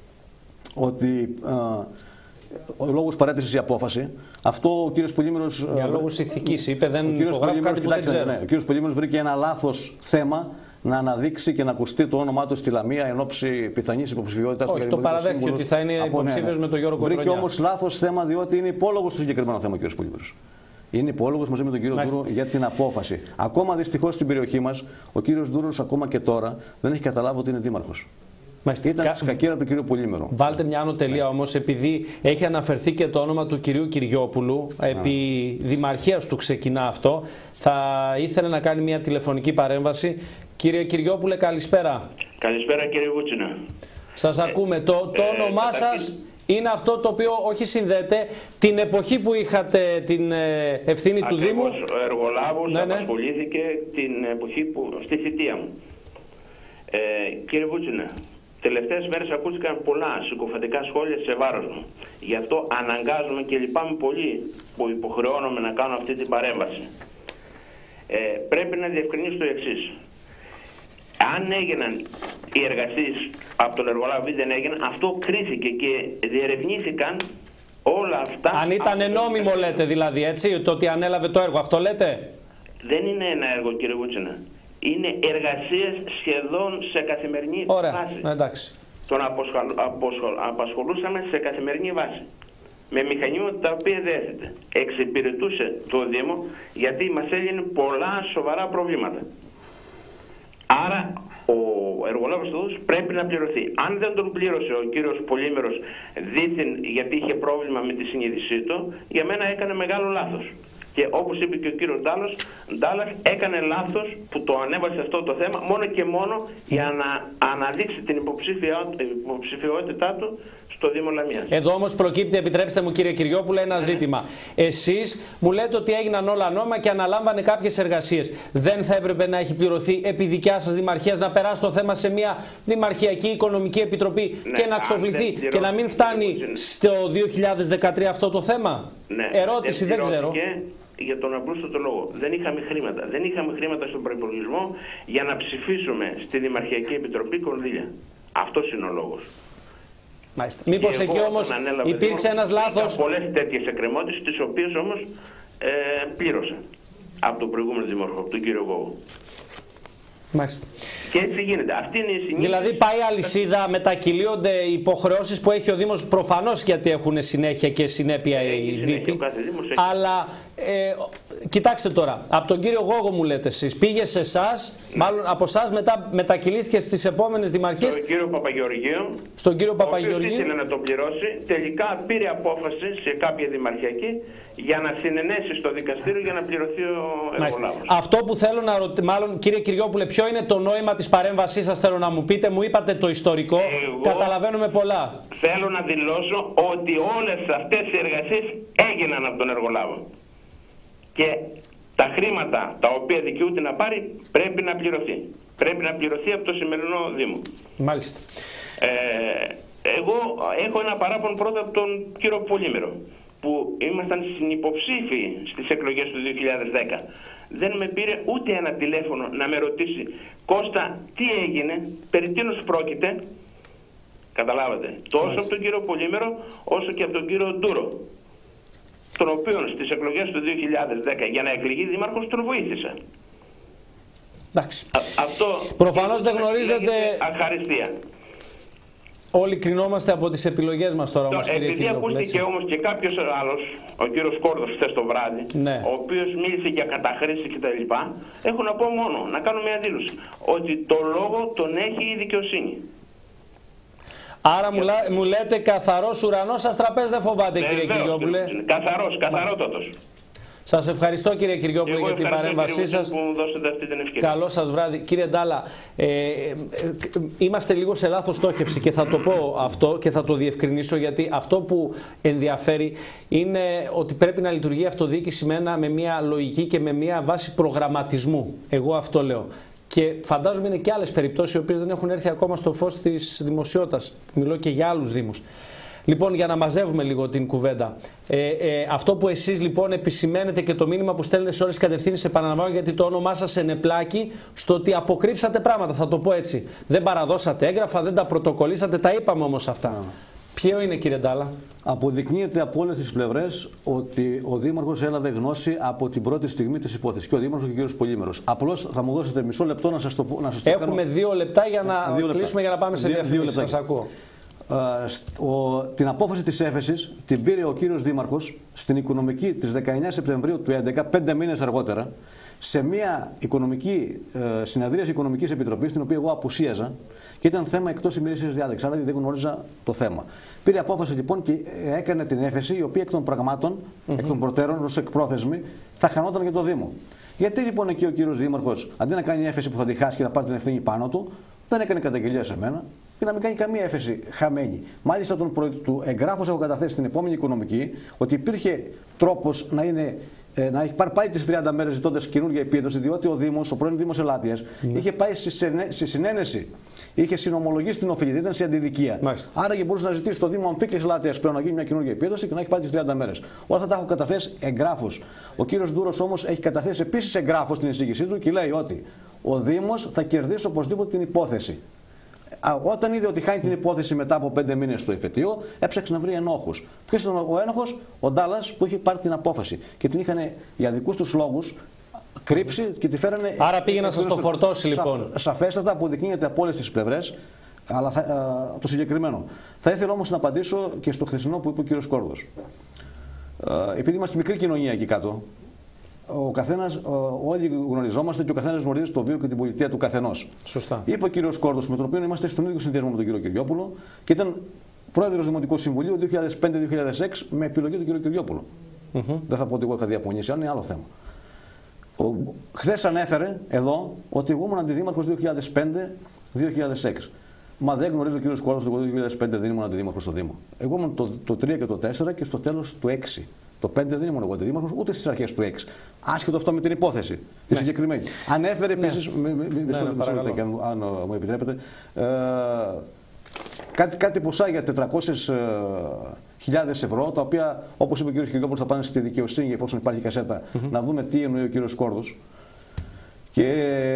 ότι ε, ο λόγος παρέτησης η απόφαση, αυτό ο κύριος Πολύμερος... Για λόγους ηθικής είπε, δεν υπογράφει κάτι που δεν ξέρω. Ναι, ο κύριος Πολύμερος βρήκε ένα λάθος θέμα να αναδείξει και να ακουστεί το όνομά του στη Λαμία εν ώψη πιθανής υποψηφιότητας. Όχι, το παραδέχθηκε ότι θα είναι υποψήφιος ναι, ναι. με τον Γιώργο Κοντρονιά. Βρήκε όμως λάθος θέμα διότι είναι υπόλογος στο συγκεκριμένο θέμα ο κύριος Πολύμερος. Είναι υπόλογος μαζί με τον κύριο Ντούρο για την απόφαση. Ακόμα δυστυχώς στην περιοχή μας, ο κύριος Ντούρος ακόμα και τώρα δεν έχει καταλάβει ότι είναι δήμαρχος. Μάλιστα. Ήταν στη σκακέρα του κυρίου Πολύμερου. Βάλτε μια άνω τελεία όμως, επειδή έχει αναφερθεί και το όνομα του κυρίου Κυριόπουλου, Α. επί δημαρχίας του ξεκινά αυτό, θα ήθελε να κάνει μια τηλεφωνική παρέμβαση. Κύριε Κυριόπουλε, καλησπέρα. Καλησπέρα κύριε Βούτσινα. Σας ε, ακούμε. Το, το ε, όνομά ε, σας είναι αυτό το οποίο όχι συνδέεται την εποχή που είχατε την ευθύνη Ακριβώς, του Δήμου. Ο εργολάβος ναι, ναι. απασχολήθηκε την εποχή που, στη θητεία μου. Ε, κύριε Βούτσινα, τελευταίες μέρες ακούστηκαν πολλά συκοφαντικά σχόλια σε βάρος μου. Γι' αυτό αναγκάζομαι και λυπάμαι πολύ που υποχρεώνομαι να κάνω αυτή την παρέμβαση. Ε, πρέπει να διευκρινίσω το εξής. Αν έγιναν οι εργασίες από τον εργολάβο ή δεν έγιναν, αυτό κρίθηκε και διερευνήθηκαν όλα αυτά. Αν ήταν νόμιμο το... λέτε δηλαδή, έτσι, το ότι ανέλαβε το έργο, αυτό λέτε? Δεν είναι ένα έργο κύριε Βούτσινα. Είναι εργασίες σχεδόν σε καθημερινή Ωραία. βάση. Εντάξει. Τον αποσχολ... αποσχολ... απασχολούσαμε σε καθημερινή βάση. Με μηχανήματα τα οποία δέθεται. Εξυπηρετούσε το Δήμο γιατί μας έλυνε πολλά σοβαρά προβλήματα. Άρα ο εργολάβος του πρέπει να πληρωθεί. Αν δεν τον πλήρωσε ο κύριος Πολύμερος δήθεν γιατί είχε πρόβλημα με τη συνείδησή του, για μένα έκανε μεγάλο λάθος. Και όπως είπε και ο κύριος Ντάλλος, Ντάλλας έκανε λάθος που το ανέβασε αυτό το θέμα μόνο και μόνο για να αναδείξει την υποψηφιότητά του στο Δήμο Λαμίας. Εδώ όμως προκύπτει, επιτρέψτε μου κύριε Κυριόπουλε, ένα ζήτημα. Εσείς μου λέτε ότι έγιναν όλα νόμιμα και αναλάμβανε κάποιες εργασίες. Δεν θα έπρεπε να έχει πληρωθεί επί δικιά σας δημαρχίας να περάσει το θέμα σε μια Δημαρχιακή Οικονομική Επιτροπή ναι, και να ξοφληθεί και να μην φτάνει στο δύο χιλιάδες δεκατρία αυτό το θέμα? Ναι, ερώτηση δεν, δεν ξέρω. Για τον απλούστατο λόγο. Δεν είχαμε χρήματα. Δεν είχαμε χρήματα στον προϋπολογισμό για να ψηφίσουμε στη Δημαρχιακή Επιτροπή κονδύλια. Αυτός είναι ο λόγος. Μήπως εκεί όμως υπήρξε ένας λάθος? Είχα πολλές τέτοιες εκκρεμότητες, τις οποίες όμως ε, πλήρωσα από τον προηγούμενο δημάρχο, από τον κύριο Γόγο. Μάλιστα. Και έτσι γίνεται. Αυτή είναι η συνήθεια. Δηλαδή πάει αλυσίδα, μετακυλίονται υποχρεώσεις που έχει ο Δήμος, προφανώς γιατί έχουν συνέχεια και συνέπεια οι δήμοι. Αλλά ε, κοιτάξτε τώρα, από τον κύριο Γόγο μου λέτε εσείς, πήγε σε εσάς, ναι. μάλλον από εσάς μετά μετακυλίστηκε στις επόμενες δημαρχίες. Στον κύριο Παπαγεωργίου. Στον κύριο ο Παπαγεωργίου. οποίος ήθελε να το πληρώσει, τελικά πήρε απόφαση σε κάποια δημαρχιακή για να συνενέσει στο δικαστήριο για να πληρωθεί ο εργολάβος. Αυτό που θέλω να ρωτήσω, μάλλον κύριε Κυριόπουλε, ποιο είναι το νόημα της παρέμβασής σας, θέλω να μου πείτε, μου είπατε το ιστορικό, εγώ καταλαβαίνουμε πολλά. Θέλω να δηλώσω ότι όλες αυτές οι εργασίες έγιναν από τον εργολάβο. Και τα χρήματα τα οποία δικαιούται να πάρει πρέπει να πληρωθεί. Πρέπει να πληρωθεί από το σημερινό Δήμο. Μάλιστα. Ε, εγώ έχω ένα παράπονο πρώτα από τον κύριο Πολύμερο, που ήμασταν συνυποψήφοι στις εκλογές του δύο χιλιάδες δέκα. Δεν με πήρε ούτε ένα τηλέφωνο να με ρωτήσει, Κώστα, τι έγινε, περί τίνος πρόκειται. Καταλάβατε. Τόσο Μάλιστα. από τον κύριο Πολύμερο, όσο και από τον κύριο Ντούρο, τον οποίο στις εκλογές του δύο χιλιάδες δέκα για να εκλεγεί δήμαρχος τον βοήθησα. Εντάξει. Α, αυτό προφανώς δεν γνωρίζετε... Ευχαριστία. Όλοι κρινόμαστε από τις επιλογές μας τώρα όμως, κύριε Επειδή ακούστηκε όμως και κάποιος άλλος, ο κύριος Κόρδος χθες το βράδυ, ναι. ο οποίος μίλησε για καταχρήση κτλ. Έχω να πω μόνο, να κάνω μια δήλωση, ότι το λόγο τον έχει η δικαιοσύνη. Άρα μου, μου λέτε καθαρός ουρανός σας τραπέζι δεν φοβάται, Βεβαίως, κύριε Κυριόπουλε. Καθαρός, καθαρότατος. Σας ευχαριστώ κύριε Κυριόπουλε για την παρέμβασή σας. Που μου δώσετε αυτή την ευκαιρία. Καλό σας βράδυ. Κύριε Ντάλλα, ε, ε, είμαστε λίγο σε λάθος στόχευση και θα το πω αυτό και θα το διευκρινίσω, γιατί αυτό που ενδιαφέρει είναι ότι πρέπει να λειτουργεί η αυτοδιοίκηση με, ένα, με μια λογική και με μια βάση προγραμματισμού. Εγώ αυτό λέω. Και φαντάζομαι είναι και άλλες περιπτώσεις οι οποίες δεν έχουν έρθει ακόμα στο φως της δημοσιότητας. Μιλώ και για άλλους δήμους. Λοιπόν, για να μαζεύουμε λίγο την κουβέντα. Ε, ε, αυτό που εσείς λοιπόν επισημαίνετε και το μήνυμα που στέλνετε σε όλες τις κατευθύνσεις, επαναλαμβάνω γιατί το όνομά σας ενεπλάκη στο ότι αποκρύψατε πράγματα, θα το πω έτσι. Δεν παραδώσατε έγγραφα, δεν τα πρωτοκολλήσατε, τα είπαμε όμως αυτά. Yeah. Ποιο είναι, κύριε Ντάλλα? Αποδεικνύεται από όλες τις πλευρές ότι ο Δήμαρχος έλαβε γνώση από την πρώτη στιγμή της υπόθεσης. Και ο Δήμαρχος και ο κύριος Πολύμερος. Απλώς θα μου δώσετε μισό λεπτό να σας το, να σας το Έχουμε κάνω. δύο λεπτά για να δύο κλείσουμε λεπτά. Για να πάμε σε διαφημίσεις. Σας ακούω. Uh, ο, την απόφαση της έφεσης την πήρε ο κύριος Δήμαρχος στην οικονομική της δεκαεννέα Σεπτεμβρίου του δύο χιλιάδες έντεκα, πέντε μήνες αργότερα, σε μια οικονομική, uh, συνεδρίαση Οικονομικής Επιτροπής, την οποία εγώ απουσίαζα και ήταν θέμα εκτός ημερήσιας διάταξης, άρα δεν γνώριζα το θέμα. Πήρε απόφαση λοιπόν και έκανε την έφεση, η οποία εκ των πραγμάτων, mm-hmm. εκ των προτέρων, ως εκπρόθεσμη, θα χανόταν για το Δήμο. Γιατί λοιπόν εκεί ο κύριος Δήμαρχος, αντί να κάνει έφεση που θα τη χάσει και να πάρει την ευθύνη πάνω του, δεν έκανε καταγγελία σε μένα και να μην κάνει καμία έφεση χαμένη. Μάλιστα, τον προ... του εγγράφος έχω καταθέσει στην επόμενη οικονομική ότι υπήρχε τρόπος να, είναι, ε, να έχει πάρει πάλι τις τριάντα μέρες ζητώντας καινούργια επίδοση, διότι ο Δήμος, ο πρώην Δήμος Ελάτιας, mm. είχε πάει στη συνένεση. Είχε συνομολογήσει την οφειλή, δεν ήταν σε αντιδικία. Μάλιστα. Άρα και μπορούσε να ζητήσει το Δήμο Αμπίκης Ελάτιας πλέον να γίνει μια καινούργια επίδοση και να έχει πάει τις τριάντα μέρες. Όλα αυτά τα έχω καταθέσει εγγράφος. Ο κύριος Ντούρος όμως έχει καταθέσει επίσης εγγράφος στην εισήγησή του και λέει ότι ο Δήμος θα κερδίσει οπωσδήποτε την υπόθεση. Όταν είδε ότι χάνει την υπόθεση μετά από πέντε μήνες στο εφετείο, έψαξε να βρει ενόχους. Ποιος ήταν ο ένοχος? Ο Ντάλλας, που είχε πάρει την απόφαση και την είχαν για δικούς τους λόγους κρύψει και τη φέρανε. Άρα πήγε να σας το φορτώσει λοιπόν. Σαφέστατα αποδεικνύεται από όλες τις πλευρές, αλλά θα, α, το συγκεκριμένο. Θα ήθελα όμως να απαντήσω και στο χθεσινό που είπε ο κύριος Κόρδος. Ε, επειδή είμαστε μικρή κοινωνία εκεί κάτω, ο καθένας, όλοι γνωριζόμαστε και ο καθένας γνωρίζει το βίο και την πολιτεία του καθενός. Σωστά. Είπε ο κύριος Κόρδος, με τον οποίο είμαστε στον ίδιο συνδυασμό με τον κύριο Κυριόπουλο και ήταν πρόεδρος Δημοτικού Συμβουλίου δύο χιλιάδες πέντε δύο χιλιάδες έξι με επιλογή του κύριου Κυριόπουλου. Mm-hmm. Δεν θα πω ότι εγώ είχα διαφωνήσει, αλλά είναι άλλο θέμα. Χθες ανέφερε εδώ ότι εγώ ήμουν αντιδήμαρχος δύο χιλιάδες πέντε με δύο χιλιάδες έξι. Μα δεν γνωρίζει ο κύριος Κόλλας ότι το δύο χιλιάδες πέντε δεν ήμουν αντιδήμαρχος στο Δήμο. Εγώ ήμουν το, το τρία και το τέσσερα και στο τέλος του έξι. Το πέντε δεν ήμουν εγώ αντιδήμαρχος ούτε στις αρχές του έξι. Άσχετο αυτό με την υπόθεση, τη ναι. συγκεκριμένη. Ανέφερε επίσης, ναι. μισό λεπτό, αν μου επιτρέπετε, ε, κάτι, κάτι ποσά για τετρακόσιες χιλιάδες ευρώ, τα οποία, όπως είπε ο κύριος Κυριάκος, θα πάνε στη δικαιοσύνη, εφόσον υπάρχει κασέτα, mm-hmm. να δούμε τι εννοεί ο κύριος Κόρδος και,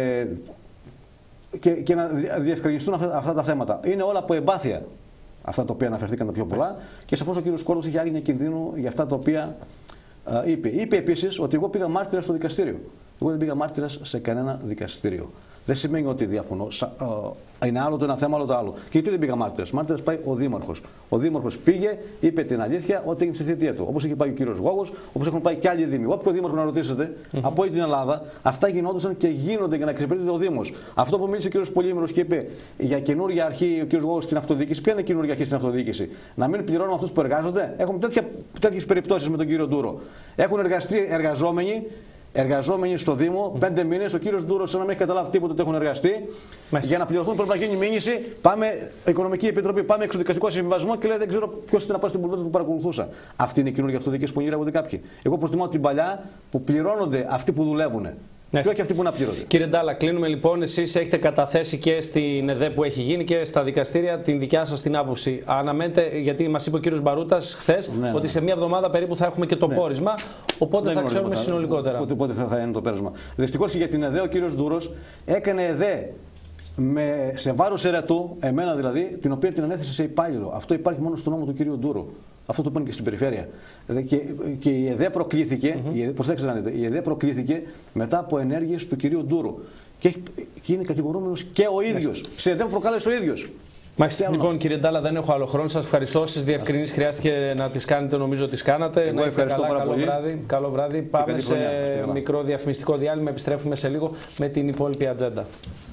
και, και να διευκρινιστούν αυτά, αυτά τα θέματα. Είναι όλα από εμπάθεια αυτά τα οποία αναφερθήκαν τα πιο πολλά yes. και σαφώς ο κύριος Κόρδος είχε άγνοια κινδύνου για αυτά τα οποία α, είπε. Είπε επίσης ότι εγώ πήγα μάρτυρας στο δικαστήριο. Εγώ δεν πήγα μάρτυρας σε κανένα δικαστήριο. Δεν σημαίνει ότι διαφωνώ. Είναι άλλο το ένα θέμα, άλλο το άλλο. Και γιατί δεν πήγα μάρτυρας. Μάρτυρας πάει ο Δήμαρχος. Ο Δήμαρχος πήγε, είπε την αλήθεια ότι έγινε στη θητεία του. Όπως είχε πάει ο κύριος Γόγος, όπως έχουν πάει και άλλοι Δήμοι. Όποιο Δήμαρχο να ρωτήσετε mm-hmm. από όλη την Ελλάδα, αυτά γινόντουσαν και γίνονται για να εξυπηρετείται ο Δήμος. Αυτό που μίλησε ο κύριος Πολύμηρος και είπε για καινούργια αρχή ο κύριος Γόγος στην αυτοδιοίκηση. Ποια είναι η καινούργια αρχή στην αυτοδιοίκηση? Να μην πληρώνουμε αυτούς που εργάζονται. Έχουμε τέτοιες περιπτώσεις με τον κύριο Ντούρο. Έχουν εργαστεί εργαζόμενοι. Εργαζόμενοι στο Δήμο, mm. πέντε μήνες, ο κύριος Ντούρος, σαν να μην έχει καταλάβει τίποτα ότι έχουν εργαστεί. Μάλιστα. Για να πληρωθούν πρέπει να γίνει μήνυση. Πάμε, Οικονομική Επιτροπή, πάμε εξωδικαστικό συμβιβασμό και λέει δεν ξέρω ποιος ήταν να πάει στην πολιτεία που παρακολουθούσα. Αυτή είναι η καινούργια αυτοδιοίκηση που γυρεύονται κάποιοι. Εγώ προτιμάω την παλιά που πληρώνονται αυτοί που δουλεύουν. Ναι. Και όχι αυτοί που να πληρώνονται. Κύριε Ντάλα, κλείνουμε λοιπόν. Εσείς έχετε καταθέσει και στην ΕΔΕ που έχει γίνει και στα δικαστήρια την δικιά σας την άποψη. Αναμένετε, γιατί μας είπε ο κύριος Μπαρούτας χθες ναι, ναι. ότι σε μια εβδομάδα περίπου θα έχουμε και το ναι. πόρισμα. Οπότε δεν θα ξέρουμε τίποτα, συνολικότερα. Πότε, πότε θα, θα είναι το πέρασμα. Δυστυχώς και για την ΕΔΕ ο κύριος Ντούρος έκανε ΕΔΕ με, σε βάρος ερετού, εμένα δηλαδή, την οποία την ανέθεσε σε υπάλληλο. Αυτό υπάρχει μόνο στο νόμο του κύριου Ντούρου. Αυτό το είπαν και στην περιφέρεια. Και, και η ΕΔΕ προκλήθηκε, mm-hmm. η, προσέξτε να δείτε, η ΕΔΕ προκλήθηκε μετά από ενέργειες του κυρίου Ντούρου. Και, έχει, και είναι κατηγορούμενος και ο ίδιος. Σε ΕΔΕ που προκάλεσε ο ίδιος. Μάλιστα. Λοιπόν, κύριε Ντάλα, δεν έχω άλλο χρόνο. Σας ευχαριστώ. Στις διευκρινήσεις χρειάστηκε να τις κάνετε, νομίζω τις κάνατε. Εγώ να ευχαριστώ καλά, πάρα καλό πολύ. Βράδυ. Καλό βράδυ. Πάμε σε χρονιά, μικρό διαφημιστικό διάλειμμα. Επιστρέφουμε σε λίγο με την υπόλοιπη ατζέντα.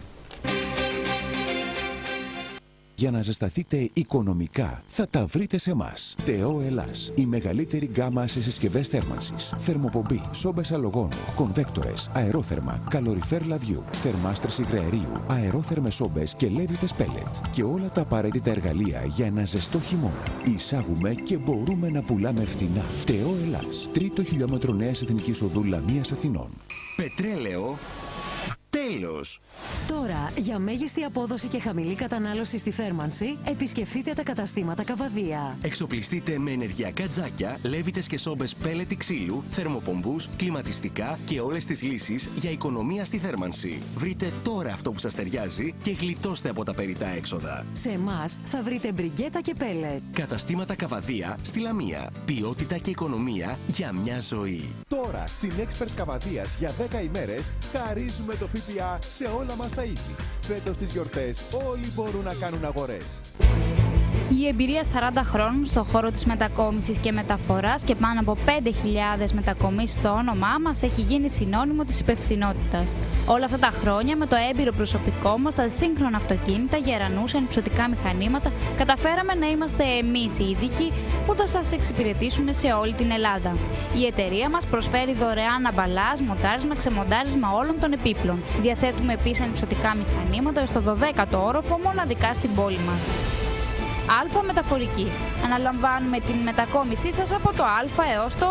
Για να ζεσταθείτε οικονομικά, θα τα βρείτε σε εμάς. ΤΕΟ Ελλάς. Η μεγαλύτερη γκάμα σε συσκευές θέρμανσης. Θερμοπομπή, σόμπες αλογόνου, κονβέκτορες, αερόθερμα, καλοριφέρ λαδιού, θερμάστρες υγραερίου, αερόθερμες σόμπες και λέβητες πέλετ. Και όλα τα απαραίτητα εργαλεία για ένα ζεστό χειμώνα. Εισάγουμε και μπορούμε να πουλάμε φθηνά. ΤΕΟ Ελλάς. Τρίτο χιλιόμετρο Νέας Εθνικής Οδού Λαμίας Αθηνών. Πετρέλαιο. Τέλος! Τώρα, για μέγιστη απόδοση και χαμηλή κατανάλωση στη θέρμανση, επισκεφτείτε τα καταστήματα Καβαδία. Εξοπλιστείτε με ενεργειακά τζάκια, λέβητες και σόμπες πέλετη ξύλου, θερμοπομπούς, κλιματιστικά και όλες τις λύσεις για οικονομία στη θέρμανση. Βρείτε τώρα αυτό που σας ταιριάζει και γλιτώστε από τα περιττά έξοδα. Σε εμάς θα βρείτε μπριγκέτα και πέλετ. Καταστήματα Καβαδία στη Λαμία. Ποιότητα και οικονομία για μια ζωή. Τώρα στην Expert Καβαδίας για δέκα ημέρες χαρίζουμε το ΦΠΑ σε όλα μας τα είδη. Φέτος στις γιορτές όλοι μπορούν να κάνουν αγορές. Η εμπειρία σαράντα χρόνων στον χώρο της μετακόμισης και μεταφοράς και πάνω από πέντε χιλιάδες μετακομίσεις στο όνομά μας έχει γίνει συνώνυμο της υπευθυνότητας. Όλα αυτά τα χρόνια με το έμπειρο προσωπικό μας, τα σύγχρονα αυτοκίνητα, γερανούς, ενυψωτικά μηχανήματα, καταφέραμε να είμαστε εμείς οι ειδικοί που θα σας εξυπηρετήσουν σε όλη την Ελλάδα. Η εταιρεία μας προσφέρει δωρεάν αμπαλάζ, μοντάρισμα, ξεμοντάρισμα όλων των επίπλων. Διαθέτουμε επίσης ενυψωτικά μηχανήματα στο δωδέκατο όροφο μοναδικά στην πόλη μας. Α Μεταφορική. Αναλαμβάνουμε την μετακόμισή σας από το Α έως το Ω.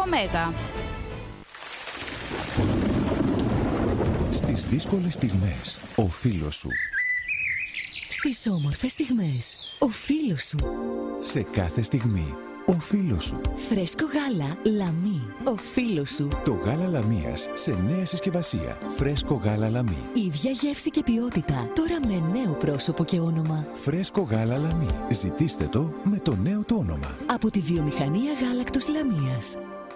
Στις δύσκολες στιγμές, ο φίλος σου. Στις όμορφες στιγμές, ο φίλος σου. Σε κάθε στιγμή, ο φίλος σου. Φρέσκο γάλα Λαμί, ο φίλος σου. Το γάλα Λαμίας σε νέα συσκευασία. Φρέσκο γάλα Λαμί. Ίδια γεύση και ποιότητα, τώρα με νέο πρόσωπο και όνομα. Φρέσκο γάλα Λαμί. Ζητήστε το με το νέο του όνομα. Από τη βιομηχανία γάλακτος Λαμίας.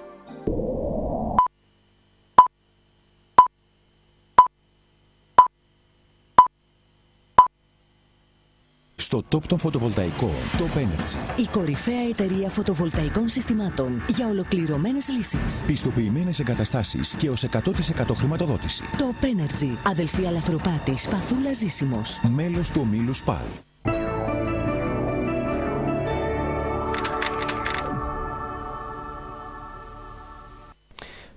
Στο top των φωτοβολταϊκών, Top Energy. Η κορυφαία εταιρεία φωτοβολταϊκών συστημάτων για ολοκληρωμένες λύσεις. Πιστοποιημένες εγκαταστάσεις και ως εκατό τοις εκατό χρηματοδότηση. Top Energy. Αδελφή Αλαφροπάτη, Σπαθούλα Ζήσιμος. Μέλος του ομίλου ΣΠΑΛ.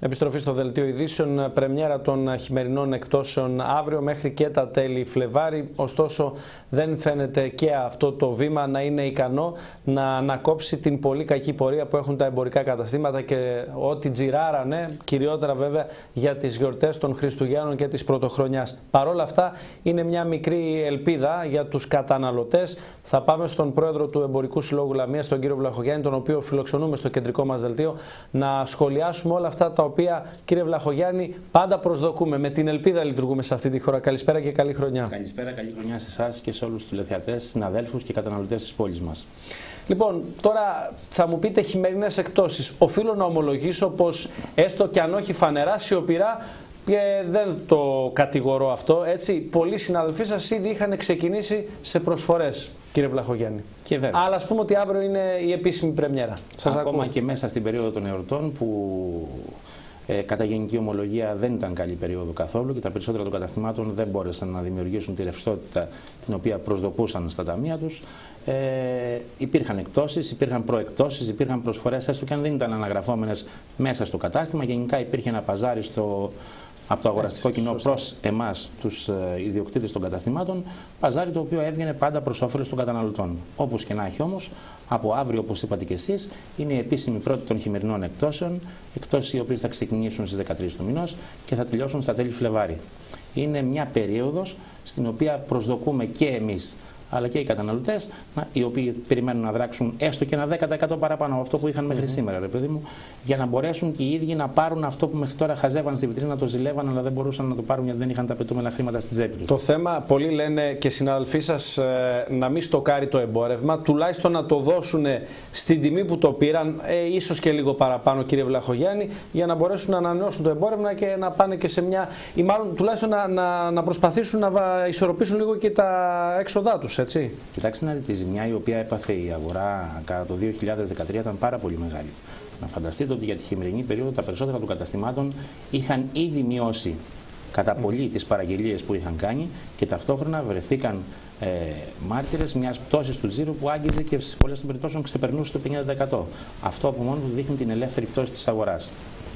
Επιστροφή στο Δελτίο Ειδήσεων, πρεμιέρα των χειμερινών εκτόσεων αύριο μέχρι και τα τέλη Φλεβάρι. Ωστόσο, δεν φαίνεται και αυτό το βήμα να είναι ικανό να ανακόψει την πολύ κακή πορεία που έχουν τα εμπορικά καταστήματα και ό,τι τζιράρανε, κυριότερα βέβαια για τις γιορτές των Χριστουγέννων και της Πρωτοχρονιάς. Παρ' όλα αυτά, είναι μια μικρή ελπίδα για τους καταναλωτές. Θα πάμε στον πρόεδρο του Εμπορικού Συλλόγου Λαμίας, τον κύριο Βλαχογιάννη, τον οποίο φιλοξενούμε στο κεντρικό μας δελτίο, να σχολιάσουμε όλα αυτά τα οποία, κύριε Βλαχογιάννη, πάντα προσδοκούμε. Με την ελπίδα λειτουργούμε σε αυτή τη χώρα. Καλησπέρα και καλή χρονιά. Καλησπέρα, καλή χρονιά σε εσάς και σε όλους τους τηλεθεατές, συναδέλφους και καταναλωτές της πόλης μας. Λοιπόν, τώρα θα μου πείτε χειμερινές εκτόσεις. Οφείλω να ομολογήσω πως έστω και αν όχι φανερά, σιωπηρά, και δεν το κατηγορώ αυτό, έτσι, πολλοί συναδελφοί σας ήδη είχαν ξεκινήσει σε προσφορές, κύριε Βλαχογιάννη. Και βέβαια. Αλλά ας πούμε ότι αύριο είναι η επίσημη πρεμιέρα. Σας Ακόμα ακούω. Και μέσα στην περίοδο των εορτών που ε, κατά γενική ομολογία δεν ήταν καλή περίοδο καθόλου και τα περισσότερα των καταστημάτων δεν μπόρεσαν να δημιουργήσουν τη ρευστότητα την οποία προσδοκούσαν στα ταμεία τους. Ε, υπήρχαν εκτόσεις, υπήρχαν προεκτόσεις, υπήρχαν προσφορές, έστω και αν δεν ήταν αναγραφόμενες μέσα στο κατάστημα. Γενικά υπήρχε ένα παζάρι στο, από το αγοραστικό κοινό προς εμάς, τους ε, ιδιοκτήτες των καταστημάτων, παζάρι το οποίο έβγαινε πάντα προς όφελος των καταναλωτών. Όπως και να έχει όμως, από αύριο, όπως είπατε και εσείς, είναι η επίσημη πρώτη των χειμερινών εκτόσεων, εκτόσεις οι οποίες θα ξεκινήσουν στις δεκατρείς του μηνός και θα τελειώσουν στα τέλη Φλεβάρι. Είναι μια περίοδος στην οποία προσδοκούμε και εμείς, αλλά και οι καταναλωτές, οι οποίοι περιμένουν να δράξουν έστω και ένα δέκα τοις εκατό παραπάνω από αυτό που είχαν μέχρι mm-hmm. σήμερα, ρε παιδί μου, για να μπορέσουν και οι ίδιοι να πάρουν αυτό που μέχρι τώρα χαζεύαν στη βιτρίνα, το ζηλεύαν, αλλά δεν μπορούσαν να το πάρουν γιατί δεν είχαν τα απαιτούμενα χρήματα στην τσέπη τους. Το θέμα, πολλοί λένε και συναδελφοί σας, να μην στοκάρει το εμπόρευμα, τουλάχιστον να το δώσουν στην τιμή που το πήραν, ε, ίσως και λίγο παραπάνω, κύριε Βλαχογιάννη, για να μπορέσουν να ανανεώσουν το εμπόρευμα και να πάνε και σε μια, ή μάλλον τουλάχιστον να, να, να προσπαθήσουν να ισορροπήσουν λίγο και τα έξοδά τους. Έτσι. Κοιτάξτε να δείτε, τη ζημιά η οποία έπαθε η αγορά κατά το δύο χιλιάδες δεκατρία ήταν πάρα πολύ μεγάλη. Να φανταστείτε ότι για τη χειμερινή περίοδο τα περισσότερα των καταστημάτων είχαν ήδη μειώσει κατά πολύ τις παραγγελίες που είχαν κάνει και ταυτόχρονα βρεθήκαν ε, μάρτυρες μιας πτώσης του τζίρου που άγγιζε και σε πολλές των περιπτώσεων ξεπερνούσε το πενήντα τοις εκατό. Αυτό από μόνο του δείχνει την ελεύθερη πτώση της αγοράς.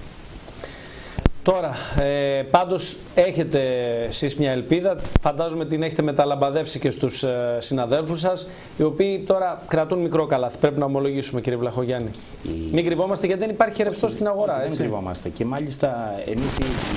Τώρα, ε, πάντως έχετε εσείς μια ελπίδα, φαντάζομαι την έχετε μεταλαμπαδεύσει και στους ε, συναδέλφους σας, οι οποίοι τώρα κρατούν μικρό καλάθι, πρέπει να ομολογήσουμε, κύριε Βλαχογιάννη. Η... Μην κρυβόμαστε γιατί δεν υπάρχει ρευστό στην αγορά, έτσι. Δεν κρυβόμαστε και μάλιστα εμείς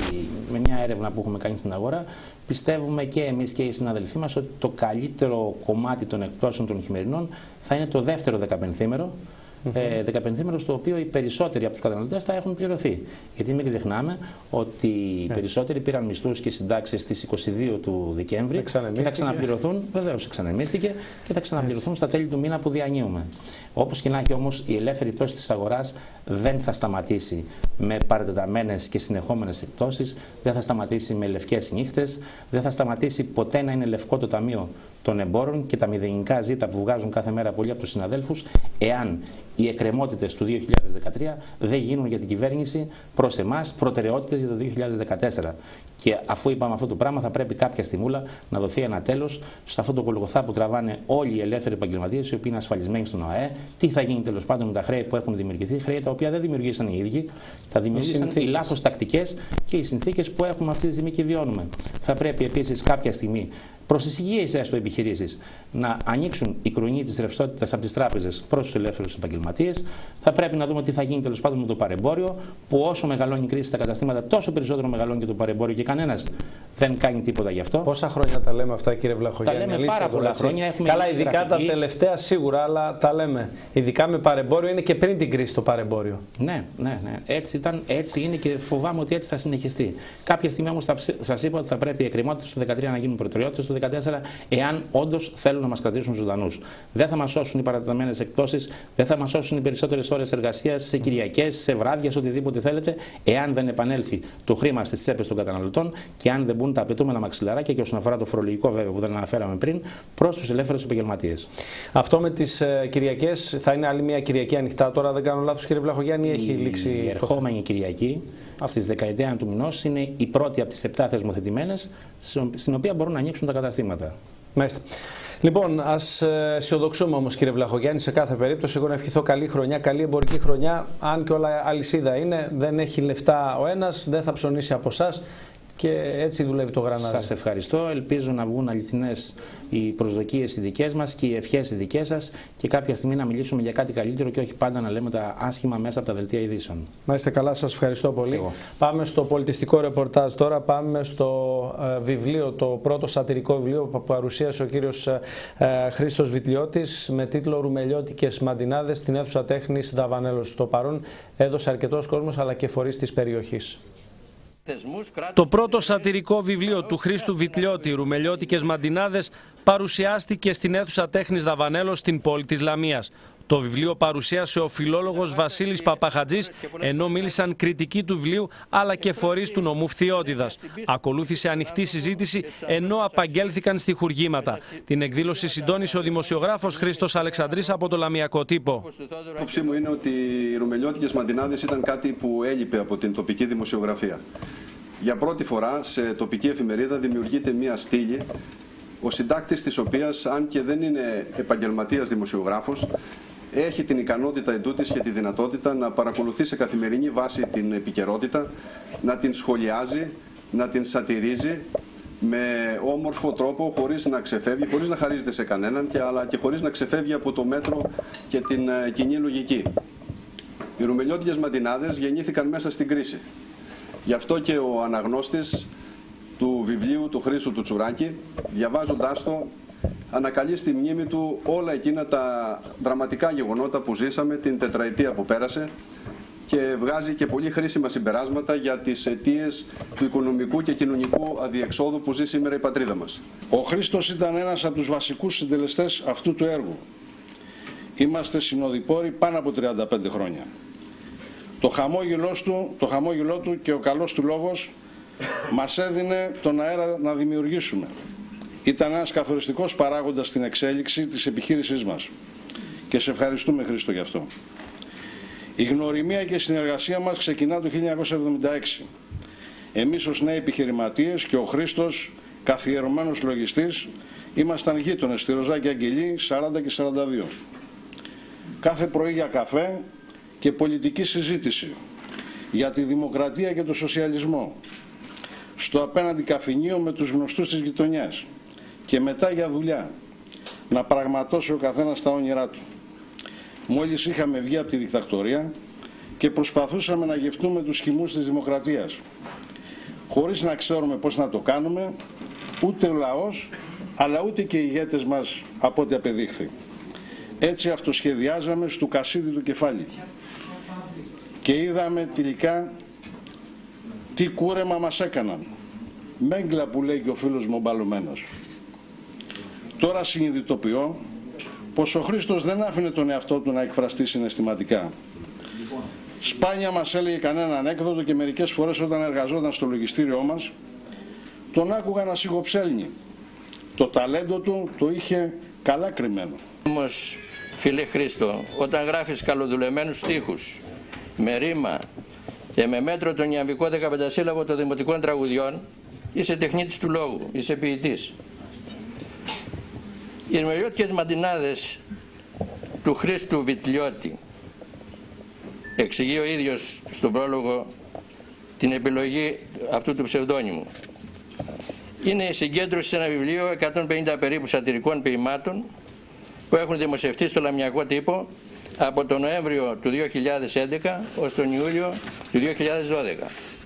με μια έρευνα που έχουμε κάνει στην αγορά πιστεύουμε και εμείς και οι συναδελφοί μας ότι το καλύτερο κομμάτι των εκτόσεων των χειμερινών θα είναι το δεύτερο δεκαπενθήμερο. Mm-hmm. ε, δεκαπενθήμερο στο οποίο οι περισσότεροι από τους καταναλωτές θα έχουν πληρωθεί. Γιατί μην ξεχνάμε ότι οι yes. περισσότεροι πήραν μισθούς και συντάξεις στις είκοσι δύο του Δεκέμβρη και θα ξαναπληρωθούν, βεβαίως εξανεμίστηκε και θα ξαναπληρωθούν yes. στα τέλη του μήνα που διανύουμε. Όπως και να έχει όμως, η ελεύθερη πτώση της αγοράς δεν θα σταματήσει με παρατεταμένες και συνεχόμενες εκπτώσεις, δεν θα σταματήσει με λευκές νύχτες, δεν θα σταματήσει ποτέ να είναι λευκό το ταμείο των εμπόρων και τα μηδενικά ζήτα που βγάζουν κάθε μέρα πολλοί από τους συναδέλφους, εάν οι εκκρεμότητες του δύο χιλιάδες δεκατρία δεν γίνουν για την κυβέρνηση προς εμάς προτεραιότητες για το δύο χιλιάδες δεκατέσσερα. Και αφού είπαμε αυτό το πράγμα, θα πρέπει κάποια στιγμούλα να δοθεί ένα τέλος σε αυτό το κολοκοθά που τραβάνε όλοι οι ελεύθεροι επαγγελματίες, οι οποίοι είναι ασφαλισμένοι στον ΟΑΕ. Τι θα γίνει τέλος πάντων με τα χρέη που έχουν δημιουργηθεί, χρέη τα οποία δεν δημιουργήσαν οι ίδιοι, τα δημιουργήσαν οι λάθος τακτικές και οι συνθήκες που έχουμε αυτή τη στιγμή και βιώνουμε. Θα πρέπει επίσης κάποια στιγμή προς τις υγιείς έστω επιχειρήσεις να ανοίξουν η κρονή της ρευστότητας από τις τράπεζες προς τους ελεύθερους επαγγελματίες. Θα πρέπει να δούμε τι θα γίνει τέλος πάντων με το παρεμπόριο, που όσο μεγαλώνει η κρίση στα καταστήματα, τόσο περισσότερο μεγαλώνει και το παρεμπόριο και κανένας δεν κάνει τίποτα γι' αυτό. Πόσα χρόνια τα λέμε αυτά, κύριε Βλαχογιάννη? Τα λέμε πάρα πολλά χρόνια. Έχουμε Καλά, ειδικά γραφική. Τα τελευταία σίγουρα, αλλά τα λέμε. Ειδικά με παρεμπόριο, είναι και πριν την κρίση το παρεμπόριο. Ναι, ναι, ναι. Έτσι, ήταν, έτσι είναι και φοβάμαι ότι έτσι θα συνεχιστεί. Κάποια στιγμή όμως σας είπα ότι θα πρέπει οι εκκρεμότητες του δεκατρία να γίνουν προτεραιότητες του δεκατέσσερα, εάν όντως θέλουν να μας κρατήσουν ζωντανούς. Δεν θα μας σώσουν οι παρατεταμένες εκπτώσεις, δεν θα μας σώσουν οι περισσότερες ώρες εργασίας σε Κυριακές, σε βράδια, σε οτιδήποτε θέλετε, εάν δεν επανέλθει το χρήμα στις τσέπες των καταναλωτών και αν δεν μπουν τα απαιτούμενα μαξιλαράκια και όσον αφορά το φορολογικό βέβαια που δεν αναφέραμε πριν, προς τους ελεύθερους επαγγελματίες. Αυτό με τις ε, Κυριακές θα είναι άλλη μια Κυριακή ανοιχτά τώρα, δεν κάνω λάθος, κύριε Βλαχογιάννη, έχει λήξει? Η ερχόμενη Κυριακή, στις δεκαεννέα του μηνός, είναι η πρώτη από τις επτά θεσμοθετημένες, στην οποία μπορούν να ανοίξουν τα καταστήματα. Μάλιστα. Λοιπόν, ας αισιοδοξούμε όμως, κύριε Βλαχογιάννη, σε κάθε περίπτωση. Εγώ να ευχηθώ καλή χρονιά, καλή εμπορική χρονιά. Αν και όλα αλυσίδα είναι, δεν έχει λεφτά ο ένας, δεν θα ψωνίσει από εσάς. Και έτσι δουλεύει το γρανάζι. Σας ευχαριστώ. Ελπίζω να βγουν αληθινές οι προσδοκίες οι δικές μας και οι ευχές οι δικές σας και κάποια στιγμή να μιλήσουμε για κάτι καλύτερο και όχι πάντα να λέμε τα άσχημα μέσα από τα δελτία ειδήσεων. Να είστε καλά, σας ευχαριστώ πολύ. Εγώ. Πάμε στο πολιτιστικό ρεπορτάζ τώρα. Πάμε στο ε, βιβλίο, το πρώτο σατυρικό βιβλίο που παρουσίασε ο κύριος ε, ε, Χρήστος Βιτλιώτης με τίτλο «Ρουμελιώτικες Μαντινάδες» στην αίθουσα τέχνης Δαβανέλος. Στο παρόν έδωσε αρκετός κόσμος αλλά και φορείς της περιοχής. Το πρώτο σατυρικό βιβλίο του Χρήστου Βιτλιώτη, «Ρουμελιώτικες Μαντινάδες», παρουσιάστηκε στην αίθουσα τέχνης Δαβανέλος στην πόλη της Λαμίας. Το βιβλίο παρουσίασε ο φιλόλογος Βασίλης Παπαχατζής, ενώ μίλησαν κριτικοί του βιβλίου αλλά και φορείς του νομού Φθιώτιδας. Ακολούθησε ανοιχτή συζήτηση, ενώ απαγγέλθηκαν στιχουργήματα. Την εκδήλωση συντόνισε ο δημοσιογράφος Χρήστος Αλεξανδρής από το Λαμιακό Τύπο. Η άποψή μου είναι ότι οι ρουμελιώτικες μαντινάδες ήταν κάτι που έλειπε από την τοπική δημοσιογραφία. Για πρώτη φορά σε τοπική εφημερίδα δημιουργείται μία στήλη, ο συντάκτης της οποίας, αν και δεν είναι επαγγελματίας δημοσιογράφος, έχει την ικανότητα εντούτοις και τη δυνατότητα να παρακολουθεί σε καθημερινή βάση την επικαιρότητα, να την σχολιάζει, να την σατυρίζει με όμορφο τρόπο, χωρίς να ξεφεύγει, χωρίς να χαρίζεται σε κανέναν, και, αλλά και χωρίς να ξεφεύγει από το μέτρο και την ε, κοινή λογική. Οι ρουμελιώτικες μαντινάδες γεννήθηκαν μέσα στην κρίση. Γι' αυτό και ο αναγνώστης του βιβλίου του Χρήστου του Τσουράκη, διαβάζοντάς το, ανακαλεί στη μνήμη του όλα εκείνα τα δραματικά γεγονότα που ζήσαμε την τετραετία που πέρασε και βγάζει και πολύ χρήσιμα συμπεράσματα για τις αιτίες του οικονομικού και κοινωνικού αδιεξόδου που ζει σήμερα η πατρίδα μας. Ο Χρήστος ήταν ένας από τους βασικούς συντελεστές αυτού του έργου. Είμαστε συνοδοιπόροι πάνω από τριάντα πέντε χρόνια. Το χαμόγελό του, το χαμόγελό του και ο καλός του λόγος μας έδινε τον αέρα να δημιουργήσουμε. Ήταν ένας καθοριστικός παράγοντας στην εξέλιξη της επιχείρησής μας. Και σε ευχαριστούμε, Χρήστο, γι' αυτό. Η γνωριμία και η συνεργασία μας ξεκινά το χίλια εννιακόσια εβδομήντα έξι. Εμείς ως νέοι επιχειρηματίες και ο Χρήστος, καθιερωμένος λογιστής, ήμασταν γείτονες στη Ροζάκη Αγγελή σαράντα και σαράντα δύο. Κάθε πρωί για καφέ και πολιτική συζήτηση για τη δημοκρατία και το σοσιαλισμό, στο απέναντι καφενείο με τους γνωστούς της γειτονιάς και μετά για δουλειά, να πραγματώσει ο καθένας τα όνειρά του. Μόλις είχαμε βγει από τη δικτακτορία και προσπαθούσαμε να γευτούμε τους χυμούς της δημοκρατίας, χωρίς να ξέρουμε πώς να το κάνουμε, ούτε ο λαός, αλλά ούτε και οι ηγέτες μας από ό,τι απεδείχθη. Έτσι αυτοσχεδιάζαμε στο κασίδι του κεφάλι. Και είδαμε τελικά τι κούρεμα μας έκαναν. Μέγκλα που λέει και ο φίλος μου ο Μπαλωμένος. Τώρα συνειδητοποιώ πως ο Χρήστος δεν άφηνε τον εαυτό του να εκφραστεί συναισθηματικά. Σπάνια μας έλεγε κανένα ανέκδοτο και μερικές φορές όταν εργαζόταν στο λογιστήριό μας τον άκουγα να σιγοψέλνει. Το ταλέντο του το είχε καλά κρυμμένο. Όμως, φίλε Χρήστο, όταν γράφεις καλοδουλεμένους στίχους με ρήμα και με μέτρο τον ιαμβικό δεκαπεντασύλλαβο των δημοτικών τραγουδιών, είσαι τεχνίτης του λόγου, είσαι ποιητής. Οι ρουμελιώτικες μαντινάδες του Χρήστου Βιτλιώτη, εξηγεί ο ίδιος στον πρόλογο την επιλογή αυτού του ψευδόνυμου, είναι η συγκέντρωση σε ένα βιβλίο εκατόν πενήντα περίπου σατυρικών ποιημάτων που έχουν δημοσιευτεί στο Λαμιακό Τύπο από τον Νοέμβριο του δύο χιλιάδες έντεκα ως τον Ιούλιο του δύο χιλιάδες δώδεκα.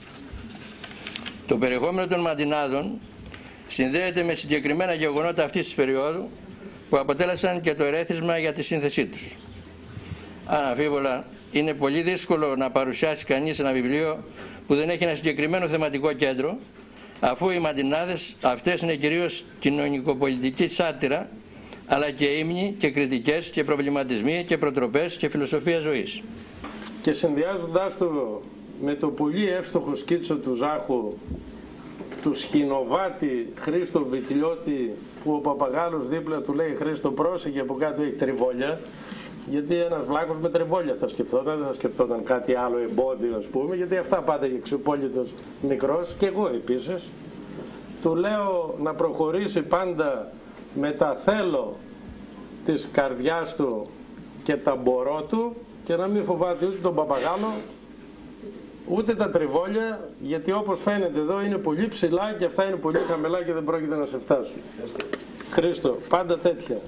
Το περιεχόμενο των μαντινάδων συνδέεται με συγκεκριμένα γεγονότα αυτής της περίοδου που αποτέλεσαν και το ερέθισμα για τη σύνθεσή τους. Αναμφίβολα, είναι πολύ δύσκολο να παρουσιάσει κανείς ένα βιβλίο που δεν έχει ένα συγκεκριμένο θεματικό κέντρο, αφού οι μαντινάδες αυτές είναι κυρίως κοινωνικοπολιτική σάτυρα, αλλά και ύμνοι και κριτικές και προβληματισμοί και προτροπές και φιλοσοφία ζωής. Και συνδυάζοντάς το με το πολύ εύστοχο σκίτσο του Ζάχου, του σχηνοβάτη Χρήστο Βιτλιώτη, που ο παπαγάλος δίπλα του λέει «Χρήστο, πρόσεχε, από κάτω έχει τριβόλια», γιατί ένας βλάκος με τριβόλια θα σκεφτόταν, δεν θα σκεφτόταν κάτι άλλο εμπόδιο, ας πούμε, γιατί αυτά πάντα για ξεπόλυτος μικρός, και εγώ επίσης. Του λέω να προχωρήσει πάντα με τα θέλω της καρδιάς του και τα μπορώ του και να μην φοβάται ούτε τον παπαγάλο ούτε τα τριβόλια, γιατί όπως φαίνεται εδώ είναι πολύ ψηλά και αυτά είναι πολύ χαμηλά και δεν πρόκειται να σε φτάσουν. Χρήστο, πάντα τέτοια.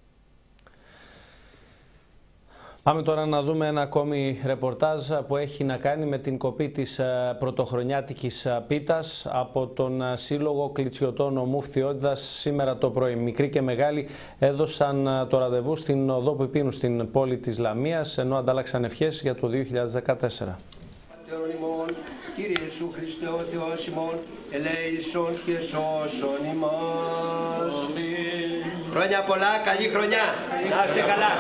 Πάμε τώρα να δούμε ένα ακόμη ρεπορτάζ που έχει να κάνει με την κοπή της πρωτοχρονιάτικης πίτας από τον Σύλλογο Κλιτσιωτών Ομού Φθιώτιδας σήμερα το πρωί. Μικροί και μεγάλοι έδωσαν το ραντεβού στην οδό που πίνουν στην πόλη της Λαμίας, ενώ αντάλλαξαν ευχές για το δύο χιλιάδες δεκατέσσερα. Κύριε Ιησού Χριστέ ο Θεός ημών, ελέησον και σώσον ημάς. Χρόνια πολλά, καλή χρονιά, να είστε καλά.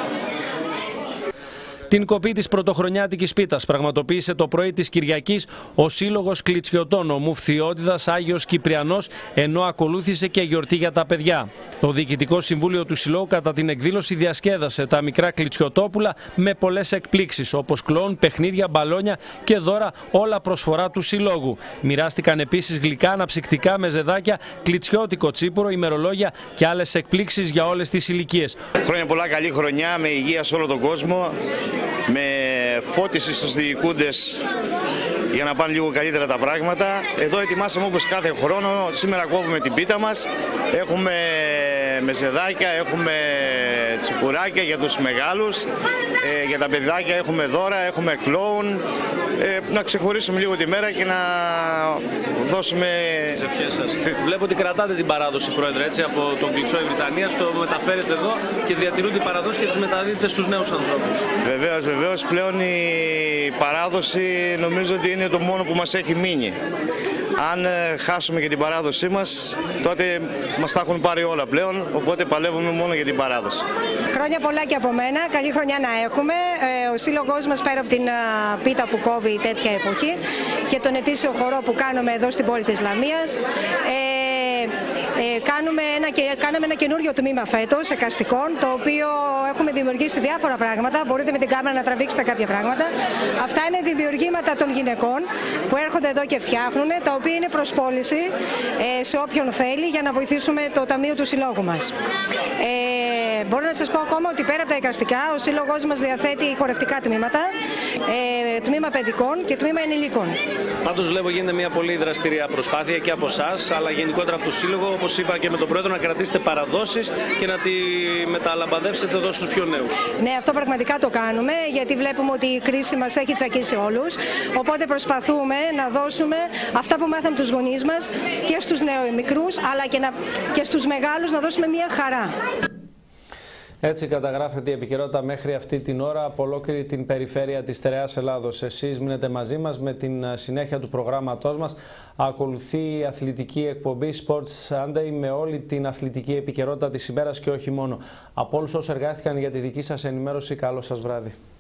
Την κοπή της πρωτοχρονιάτικης πίτας πραγματοποίησε το πρωί της Κυριακής ο Σύλλογος Κλιτσιωτών Ομού Φθιώτιδας Άγιος Κυπριανός, ενώ ακολούθησε και γιορτή για τα παιδιά. Το Διοικητικό Συμβούλιο του Συλλόγου κατά την εκδήλωση διασκέδασε τα μικρά κλιτσιωτόπουλα με πολλές εκπλήξεις, όπως κλόουν, παιχνίδια, μπαλόνια και δώρα, όλα προσφορά του Συλλόγου. Μοιράστηκαν επίσης γλυκά, αναψυκτικά, μεζεδάκια, κλιτσιώτικο τσίπουρο, ημερολόγια και άλλες εκπλήξεις για όλες τις ηλικίες. Χρόνια πολλά, καλή χρονιά, με υγεία σε όλο τον κόσμο, με φώτιση στους διοικούντες για να πάνε λίγο καλύτερα τα πράγματα. Εδώ ετοιμάσαμε όπως κάθε χρόνο, σήμερα κόβουμε την πίτα μας, έχουμε μεζεδάκια, έχουμε τσιπουράκια για τους μεγάλους, ε, για τα παιδάκια έχουμε δώρα, έχουμε κλόουν, ε, να ξεχωρίσουμε λίγο τη μέρα και να δώσουμε τις ευχές σας. Βλέπω ότι κρατάτε την παράδοση, Πρόεδρε, έτσι, από τον Κλιτσόη Βρυτανίας, το μεταφέρετε εδώ και διατηρούν την παράδοση και τις μεταδίδετε στους νέους ανθρώπους. Βεβαίως, βεβαίως, πλέον η παράδοση νομίζω ότι είναι το μόνο που μας έχει μείνει. Αν χάσουμε και την παράδοσή μας, τότε μας τα έχουν πάρει όλα πλέον, οπότε παλεύουμε μόνο για την παράδοση. Χρόνια πολλά και από μένα, καλή χρονιά να έχουμε. Ο σύλλογός μας πέρα από την πίτα που κόβει τέτοια εποχή και τον ετήσιο χορό που κάνουμε εδώ στην πόλη της Λαμίας, ε, ε, κάνουμε ένα, κάναμε ένα καινούριο τμήμα φέτος εκαστικών, το οποίο έχουμε δημιουργήσει διάφορα πράγματα. Μπορείτε με την κάμερα να τραβήξετε κάποια πράγματα. Αυτά είναι δημιουργήματα των γυναικών που έρχονται εδώ και φτιάχνουν, τα οποία είναι προς πώληση ε, σε όποιον θέλει για να βοηθήσουμε το ταμείο του συλλόγου μας. Ε, μπορώ να σας πω ακόμα ότι πέρα από τα εικαστικά, ο σύλλογος μας διαθέτει χορευτικά τμήματα, ε, τμήμα παιδικών και τμήμα ενηλίκων. Πάντως βλέπω γίνεται μια πολύ δραστηρία προσπάθεια και από εσάς, αλλά γενικότερα από το Σύλλογο, όπως είπα και με τον Πρόεδρο, να κρατήσετε παραδόσεις και να τη μεταλαμπαδεύσετε εδώ στους πιο νέους. Ναι, αυτό πραγματικά το κάνουμε, γιατί βλέπουμε ότι η κρίση μας έχει τσακίσει όλους, οπότε προσπαθούμε να δώσουμε αυτά που μάθαμε τους γονείς μας και στους νεομικρούς, αλλά και, να, και στους μεγάλους να δώσουμε μια χαρά. Έτσι καταγράφεται η επικαιρότητα μέχρι αυτή την ώρα από ολόκληρη την περιφέρεια της Στερεάς Ελλάδος. Εσείς μείνετε μαζί μας με την συνέχεια του προγράμματός μας. Ακολουθεί η αθλητική εκπομπή Sports Sunday με όλη την αθλητική επικαιρότητα της ημέρας και όχι μόνο. Από όλους όσους εργάστηκαν για τη δική σας ενημέρωση, καλό σας βράδυ.